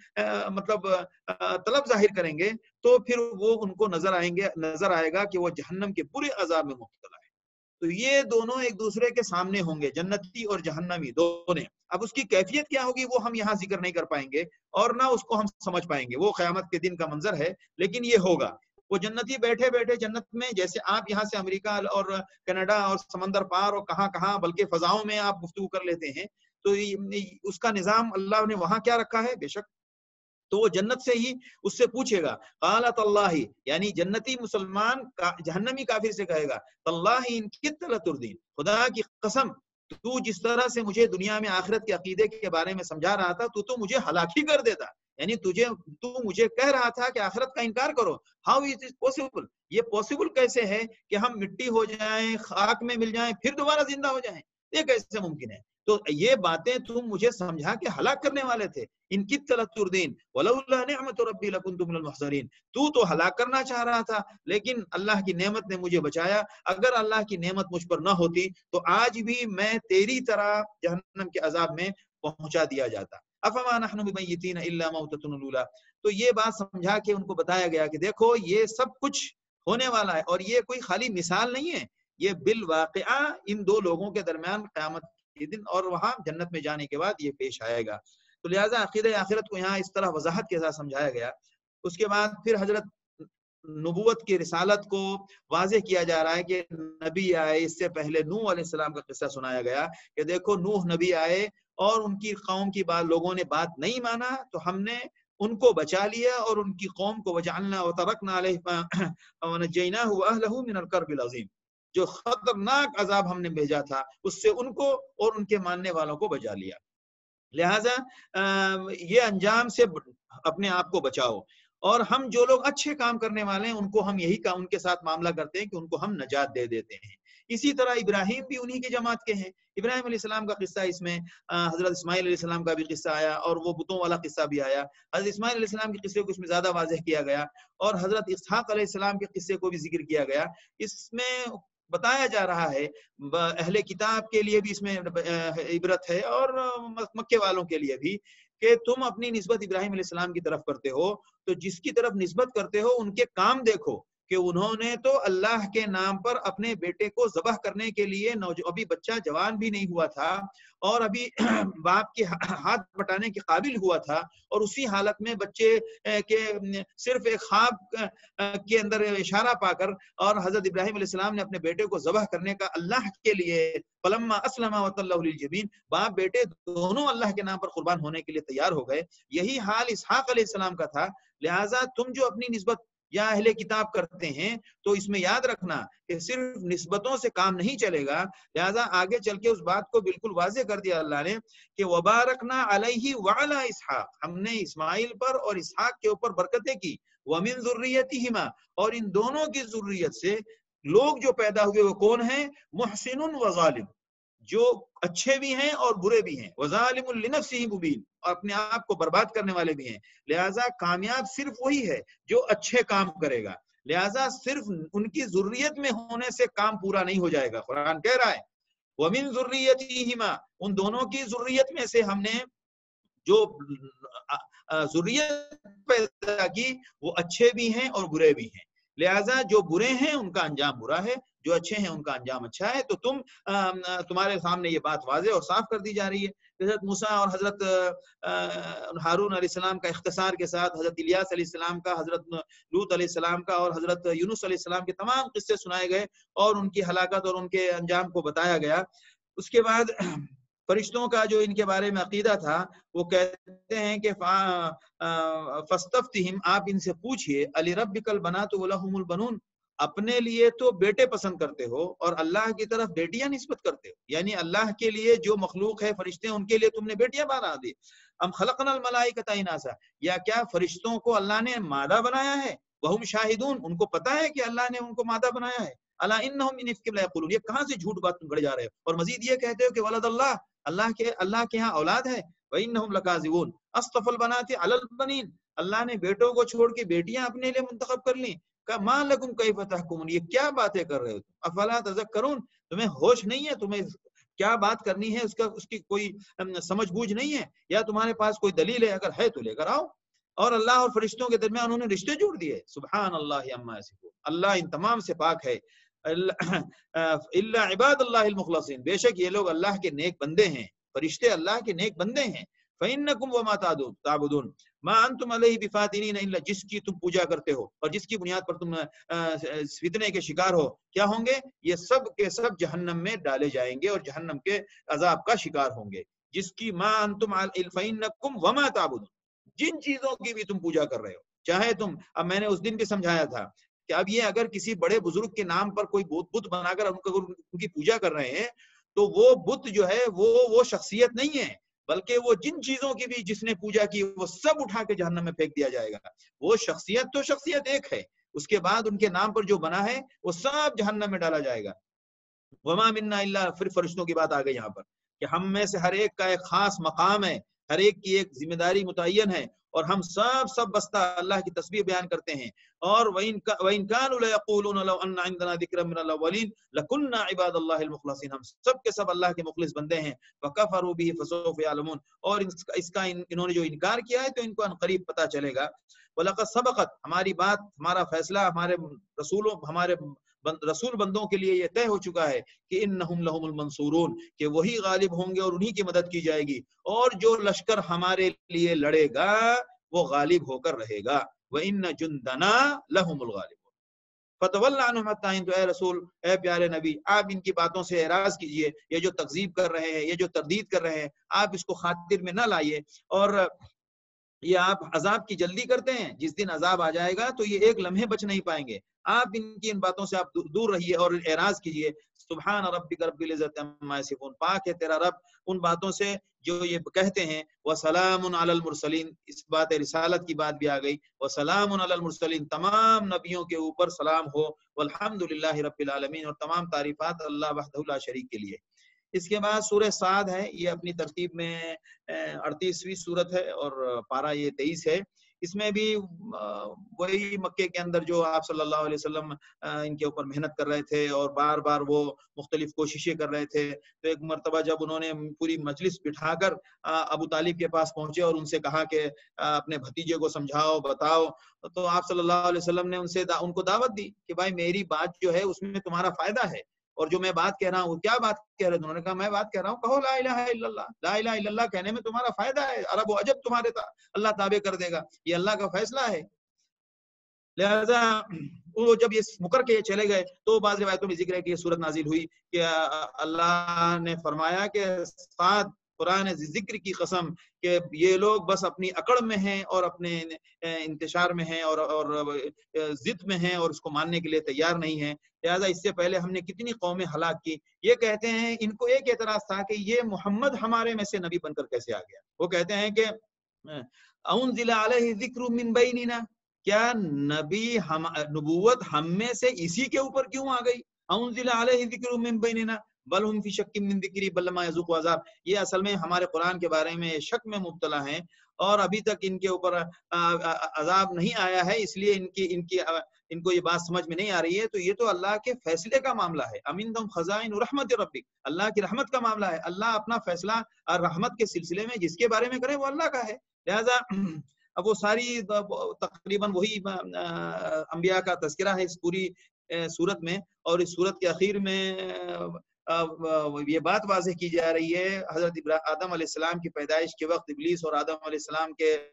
مطلب طلب ظاہر کریں گے، تو پھر وہ ان کو نظر آئے گا کہ وہ جہنم کے برے عذاب میں مبتلا ہے۔ تو یہ دونوں ایک دوسرے کے سامنے ہوں گے، جنتی اور جہنمی دونوں۔ اب اس کی کیفیت کیا ہوگی وہ ہم یہاں ذکر نہیں کر پائیں گے اور نہ اس کو ہم سمجھ پائیں گے، وہ قیامت کے دن کا منظر ہے، لیکن یہ ہوگا۔ وہ جنتی بیٹھے بیٹھے جنت میں، جیسے آپ یہاں سے امریکہ اور کینیڈا اور سمندر پار اور کہاں کہاں بلکہ فضاؤں میں آپ گفتگو کر لیتے ہیں، تو اس کا نظام اللہ نے وہاں کیا رکھا ہے، بے شک تو وہ جنت سے ہی اس سے پوچھے گا، قالت اللہ، یعنی جنتی مسلمان جہنمی کافر سے کہے گا، اللہ ان کت لتردین، خدا کی قسم تو جس طرح سے مجھے دنیا میں آخرت کے عقیدے کے بارے میں سمجھا رہا تھا تو مجھے ہلاک ہی کر دیتا، یعنی تو مجھے کہہ رہا تھا کہ آخرت کا انکار کرو، ہاؤ از اٹ پاسبل، یہ پاسبل کیسے ہے کہ ہم مٹی ہو جائیں، خاک میں مل جائیں، پھر دوبارہ زندہ ہو جائیں، یہ کیسے ممکن ہے؟ تو یہ باتیں تم مجھے سمجھا کے ہلاک کرنے والے تھے، ان کی تلتردین ولولا نعمت ربی لکنت من المحضرین، تو ہلاک کرنا چاہ رہا تھا لیکن اللہ کی نعمت نے مجھے بچایا، اگر اللہ کی نعمت مجھ پر نہ ہوتی تو آج بھی میں تیری طرح جہنم کے عذاب میں پہنچا دیا جاتا۔ افما نحن بمیتین الا موتتنا الاولی، تو یہ بات سمجھا کے ان کو بتایا گیا کہ دیکھو یہ سب کچھ ہونے والا ہے اور یہ کوئی خالی مثال نہیں ہے، یہ بالواقعہ ان دو لوگوں کے درمیان قیامت کے دن اور وہاں جنت میں جانے کے بعد یہ پیش آئے گا۔ تو لہٰذا عقیدہ آخرت کو یہاں اس طرح وضاحت کے ساتھ سمجھایا گیا۔ اس کے بعد پھر حضرت نبوت کی رسالت کو واضح کیا جا رہا ہے کہ نبی آئے، اس سے پہلے نوح علیہ السلام کا قصہ سنایا گیا کہ دیکھو نوح نبی آئے اور ان کی قوم کی لوگوں نے بات نہیں مانا تو ہم نے ان کو بچا لیا اور ان کی قوم کو وجعلنا وترکنا علیہ ونجیناہ واہلہ من الکرب العظیم، جو خطرناک عذاب ہم نے بھیجا تھا اس سے ان کو اور ان کے ماننے والوں کو بچا لیا۔ لہذا یہ انجام سے اپنے آپ کو بچاؤ، اور ہم جو لوگ اچھے کام کرنے والے ہیں ان کو ہم یہی ان کے ساتھ معاملہ کرتے ہیں کہ ان کو ہم نجات دے دیتے ہیں۔ اسی طرح ابراہیم بھی انہی کی جماعت کے ہیں، ابراہیم علیہ السلام کا قصہ اس میں، حضرت اسماعیل علیہ السلام کا بھی قصہ آیا اور وہ بتوں والا قصہ بھی آیا، حضرت اسماعیل علیہ السلام کے قصے کو اس میں زیادہ واضح کیا گیا اور حضرت اسحاق علیہ السلام کے قصے کو بھی ذکر کیا گیا۔ اس میں بتایا جا رہا ہے اہل کتاب کے لیے بھی اس میں عبرت ہے اور مکے والوں کے لیے بھی، کہ تم اپنی نسبت ابراہیم علیہ السلام کی طرف کرتے ہو تو جس کی طرف نسبت کرتے ہو ان کے کام دیکھو کہ انہوں نے تو اللہ کے نام پر اپنے بیٹے کو ذبح کرنے کے لیے، ابھی بچہ جوان بھی نہیں ہوا تھا اور ابھی باپ کے ہاتھ بٹانے کے قابل ہوا تھا، اور اسی حالت میں بچے کے صرف ایک خواب کے اندر اشارہ پا کر اور حضرت ابراہیم علیہ السلام نے اپنے بیٹے کو ذبح کرنے کا اللہ کے لیے، فلما اسلم وتلہ للجبین، باپ بیٹے دونوں اللہ کے نام پر قربان ہونے کے لیے تیار ہو گئے۔ یہی حال اسحاق علیہ السلام کا تھا۔ لہٰذا تم جو اپنی نسبت یا اہل کتاب کرتے ہیں، تو اس میں یاد رکھنا کہ صرف نسبتوں سے کام نہیں چلے گا. لہذا آگے چل کے اس بات کو بالکل واضح کر دیا اللہ نے کہ وبارکنا علیہ وعلی اسحاق، ہم نے اسماعیل پر اور اسحاق کے اوپر برکتیں کی. ومن ذریتہما، اور ان دونوں کی ذریت سے لوگ جو پیدا ہوئے وہ کون ہیں؟ محسن و ظالم، جو اچھے بھی ہیں اور برے بھی ہیں. وظالم لنفسہ مبین، اور اپنے آپ کو برباد کرنے والے بھی ہیں. لہذا کامیاب صرف وہی ہے جو اچھے کام کرے گا. لہذا صرف ان کی ذریت میں ہونے سے کام پورا نہیں ہو جائے گا. قرآن کہہ رہا ہے وَمِن ذُرِّيَّتِهِمَا، ان دونوں کی ذریت میں سے ہم نے جو ذریت پیدا کی وہ اچھے بھی ہیں اور برے بھی ہیں. لہذا جو برے ہیں ان کا انجام برا ہے، جو اچھے ہیں ان کا انجام اچھا ہے. تو تمہارے سامنے یہ بات واضح اور صاف کر دی جا رہی ہے. حضرت موسیٰ اور حضرت ہارون علیہ السلام کا اختصار کے ساتھ، حضرت الیاس علیہ السلام کا، حضرت لوط علیہ السلام کا اور حضرت یونس علیہ السلام کے تمام قصے سنائے گئے اور ان کی ہلاکت اور ان کے انجام کو بتایا گیا. اس کے بعد فرشتوں کا جو ان کے بارے میں عقیدہ تھا، وہ کہتے ہیں کہ فاستفتہم، آپ ان سے پوچھئے، لربک البنات ولہم البنون، اپنے لیے تو بیٹے پسند کرتے ہو اور اللہ کی طرف بیٹیاں نسبت کرتے ہو. یعنی اللہ کے لیے جو مخلوق ہے فرشتے، ان کے لیے تم نے بیٹیاں بنا دی. ام خلقنا الملائکۃ اناسا، یا کیا فرشتوں کو اللہ نے مادہ بنایا ہے؟ وہم شاہدون، ان کو پتا ہے کہ اللہ نے ان کو مادہ بنایا ہے. الا انہم من افکہم لیقولون، یہ کہاں سے جھوٹ بات تم گڑے جا رہے ہو. اور مزید یہ کہتے ہو کہ ولد اللہ کے ہاں اولاد ہے. وانہم لکاذبون اصطفى البنات علی البنین، اللہ نے بیٹوں کو چھوڑ کے بیٹیاں اپنے لیے منتخب کر لیں. ما لکم کیف تحکمون، یہ کیا باتیں کر رہے ہو تم. افلا تذکرون، تمہیں ہوش نہیں ہے، تمہیں کیا بات کرنی ہے اس کی کوئی سمجھ بوجھ نہیں ہے، یا تمہارے پاس کوئی دلیل ہے؟ اگر ہے تو لے کر آؤ. اور اللہ اور فرشتوں کے درمیان انہوں نے رشتے جوڑ دیے. سبحان اللہ عما یصفون، اللہ ان تمام سے پاک ہے. الا عباد اللہ المخلصین، بے شک یہ لوگ اللہ کے نیک بندے ہیں، فرشتے اللہ کے نیک بندے ہیں. فإنکم وما تعبدون ما انتم علیہ بفاتنین الا، جس کی تم پوجا کرتے ہو اور جس کی بنیاد پر تم فتنے کے شکار ہو، کیا ہوں گے؟ یہ سب کے سب جہنم میں ڈالے جائیں گے اور جہنم کے عذاب کا شکار ہوں گے. جس کی ما انتم فإنکم وما تعبدون، جن چیزوں کی بھی تم پوجا کر رہے ہو، چاہے تم، اب میں نے اس دن بھی سمجھایا تھا کہ اب یہ اگر کسی بڑے بزرگ کے نام پر کوئی بت بنا کر ان کی پوجا کر رہے ہیں، تو وہ بت جو ہے وہ شخصیت نہیں ہے، بلکہ وہ جن چیزوں کی بھی جس نے پوجا کی وہ سب اٹھا کے جہنم میں پھینک دیا جائے گا. وہ شخصیت تو شخصیت ایک ہے، اس کے بعد ان کے نام پر جو بنا ہے وہ سب جہنم میں ڈالا جائے گا. وما منا الا، پھر فرشتوں کی بات آ گئی یہاں پر کہ ہم میں سے ہر ایک کا ایک خاص مقام ہے، ہر ایک کی ایک ذمہ داری متعین ہے، اور ہم سب بستہ اللہ کی تسبیح بیان کرتے ہیں. اور وَإِن كَانُوا لَيَقُولُونَ لَوْ أَنَّ عِندَنَا ذِكْرًا مِّنَ الْأَوَّلِينَ لَكُنَّا عِبَادَ اللَّهِ الْمُخْلَصِينَ، ہم سب کے سب اللہ کے مخلص بندے ہیں. فَكَفَرُوا بِهِ فَسَوْفَ يَعْلَمُونَ، اور اس کا انہوں نے جو انکار کیا ہے تو ان کو عنقریب پتہ چلے گا. وَلَقَدْ سَبَقَتْ، ہماری بات، ہمارا فیصلہ ہمارے رسول بندوں کے لیے یہ طے ہو چکا ہے کہ انہم لہم المنصورون، کہ وہی غالب ہوں گے اور انہی کی مدد کی جائے گی. اور جو لشکر ہمارے لیے لڑے گا وہ غالب ہو کر رہے گا. وَإِنَّ جُنْدَنَا لَهُمُ الْغَالِبُونَ فَتَوَلَّ عَنْهُمْ حَتَّىٰ إِنْ، تو اے رسول، اے پیارے نبی، آپ ان کی باتوں سے اعراض کیجئے. یہ جو تکذیب کر رہے ہیں، یہ جو تردید کر رہے ہیں، آپ اس کو خاطر میں نہ لائیے. اور یہ آپ عذاب کی جلدی کرتے ہیں، جس دن عذاب آ جائے گا تو یہ ایک لمحے بچ نہیں پائیں گے. آپ ان باتوں سے آپ دور رہیے اور اعراض کیجئے. سبحان ربک رب العزت عما یصفون، پاک ہے تیرا رب ان باتوں سے جو یہ کہتے ہیں. وسلام علی المرسلین، اس بات رسالت کی بات بھی آ گئی. وسلام علی المرسلین، تمام نبیوں کے اوپر سلام ہو. والحمدللہ رب العالمین، اور تمام تعریفات اللہ وحدہ لا شریک کے لیے. اس کے بعد سورہ صاد ہے، یہ اپنی ترتیب میں 38ویں سورت ہے اور پارہ یہ 23 ہے. اس میں بھی وہی مکے کے اندر جو آپ صلی اللہ علیہ وسلم ان کے اوپر محنت کر رہے تھے اور بار بار وہ مختلف کوششیں کر رہے تھے. تو ایک مرتبہ جب انہوں نے پوری مجلس بٹھا کر ابو طالب کے پاس پہنچے اور ان سے کہا کہ اپنے بھتیجے کو سمجھاؤ، بتاؤ، تو آپ صلی اللہ علیہ وسلم نے ان کو دعوت دی کہ بھائی میری بات جو ہے اس میں تمہارا فائدہ ہے، اور جو میں بات کہہ رہا ہوں. کیا بات کہہ رہے ہیں؟ انہوں نے کہا میں بات کہہ رہا ہوں، کہو لا الہ الا اللہ. لا الہ الا اللہ کہنے میں تمہارا فائدہ ہے، عرب و عجب تمہارے اللہ تابع کر دے گا، یہ اللہ کا فیصلہ ہے. لہذا وہ جب یہ مکر کے چلے گئے تو بعض روایتوں میں ذکر ہے کہ یہ سورت نازل ہوئی کہ اللہ نے فرمایا کہ صاد قرآن ذکر کی قسم کہ یہ لوگ بس اپنی اکڑ میں ہیں اور اپنے انتشار میں ہیں اور ضد میں ہیں اور اس کو ماننے کے لیے تیار نہیں ہیں. لہٰذا اس سے پہلے ہم نے کتنی قومیں ہلاک کی. یہ کہتے ہیں ان کو ایک اعتراض تھا کہ یہ محمد ہمارے میں سے نبی بن کر کیسے آ گیا. وہ کہتے ہیں کہ انزل علیہ ذکر من بیننا، کیا نبی نبوت ہم میں سے اسی کے اوپر کیوں آ گئی؟ انزل علیہ ذکر من بیننا بل ہم فی شک من ذکری بل لما یذوقوا عذاب. یہ اصل میں ہمارے قرآن کے بارے میں شک میں مبتلا ہیں اور ابھی تک ان کے اوپر عذاب نہیں آیا ہے، اس لیے ان کو یہ بات سمجھ میں نہیں آ رہی ہے. تو یہ تو اللہ کے فیصلے کا معاملہ ہے. امندم خزائن رحمت ربک، اللہ کی رحمت کا معاملہ ہے. اللہ اپنا فیصلہ اور رحمت کے سلسلے میں جس کے بارے میں کرے وہ اللہ کا ہے. لہذا اب وہ ساری تقریباً وہی انبیاء کا تذکرہ ہے اس پوری سورت میں. اور اس سورت کے اخیر میں یہ بات واضح کی جا رہی ہے حضرت آدم علیہ السلام کی پیدائش کے وقت ابلیس اور آدم علیہ السلام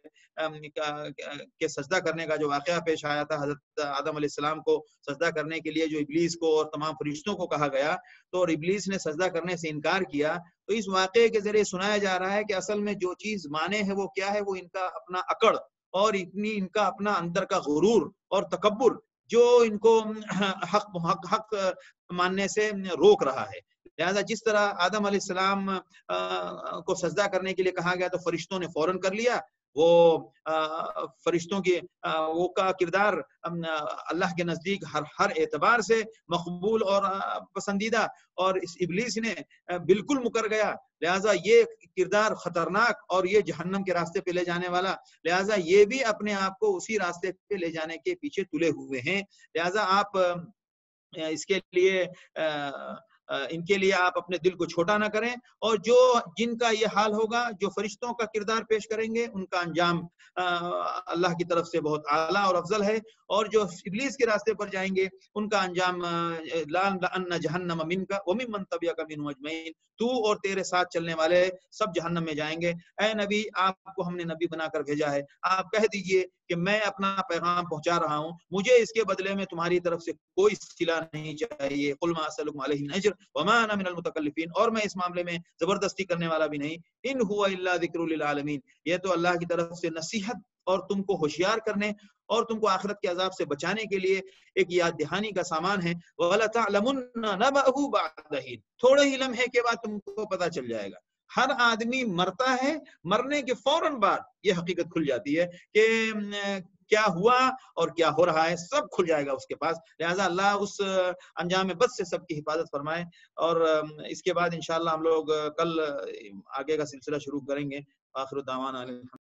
کے سجدہ کرنے کا جو واقعہ پیش آیا تھا. حضرت آدم علیہ السلام کو سجدہ کرنے کے لیے جو ابلیس کو اور تمام فرشتوں کو کہا گیا تو اور ابلیس نے سجدہ کرنے سے انکار کیا. تو اس واقعے کے ذریعے سنایا جا رہا ہے کہ اصل میں جو چیز مانے ہے وہ کیا ہے، وہ ان کا اپنا اکڑ اور ان کا اپنا اندر کا غرور اور تکبر جو ان کو حق ماننے سے روک رہا ہے. لہذا جس طرح آدم علیہ السلام کو سجدہ کرنے کے لیے کہا گیا تو فرشتوں نے فوراً کر لیا. وہ فرشتوں کی وہ کا کردار اللہ کے نزدیک ہر اعتبار سے مقبول اور پسندیدہ، اور اس ابلیس نے بالکل مکر گیا. لہذا یہ کردار خطرناک اور یہ جہنم کے راستے پہ لے جانے والا، لہذا یہ بھی اپنے آپ کو اسی راستے پہ لے جانے کے پیچھے تلے ہوئے ہیں. لہذا آپ اس کے لیے ان کے لیے آپ اپنے دل کو چھوٹا نہ کریں، اور جن کا یہ حال ہوگا، جو فرشتوں کا کردار پیش کریں گے، ان کا انجام اللہ کی طرف سے بہت اعلیٰ اور افضل ہے. اور جو ابلیس کے راستے پر جائیں گے ان کا انجام لَأَنَّ جَهَنَّمَ مِنْكَ وَمِمَّنْ تَبِعَكَ مِنْهُمْ أَجْمَعِينَ، تو اور تیرے ساتھ چلنے والے سب جہنم میں جائیں گے. اے نبی، آپ کو ہم نے نبی بنا کر بھیجا ہے، آپ کہہ دیجئے کہ میں اپنا پیغام پہنچا رہا ہوں، مجھے اس کے بدلے میں تمہاری طرف سے کوئی صلہ نہیں چاہیے. قُلْ مَا أَسْأَلُكُمْ عَلَيْهِ مِنْ أَجْرٍ وَمَا أَنَا مِنَ الْمُتَكَلِّفِينَ، اور میں اس معاملے میں زبردستی کرنے والا بھی نہیں. إِنْ هُوَ إِلَّا ذِكْرٌ لِلْعَالَمِينَ، یہ تو اللہ کی طرف سے نصیحت اور تم کو ہوشیار کرنے اور تم کو آخرت کے عذاب سے بچانے کے لیے ایک یاد دہانی کا سامان ہے. وَلَتَعْلَمُنَّ نَبَأَهُ بَعْدَ حِينٍ، تھوڑے ہی لمحے کے بعد تم کو پتہ چل جائے گا. ہر آدمی مرتا ہے، مرنے کے فوراً بعد یہ حقیقت کھل جاتی ہے کہ کیا ہوا اور کیا ہو رہا ہے، سب کھل جائے گا اس کے پاس. لہذا اللہ اس انجام بد سے سب کی حفاظت فرمائے. اور اس کے بعد انشاءاللہ ہم لوگ کل آگے کا سلسلہ شروع کریں گے. آخر دعوانا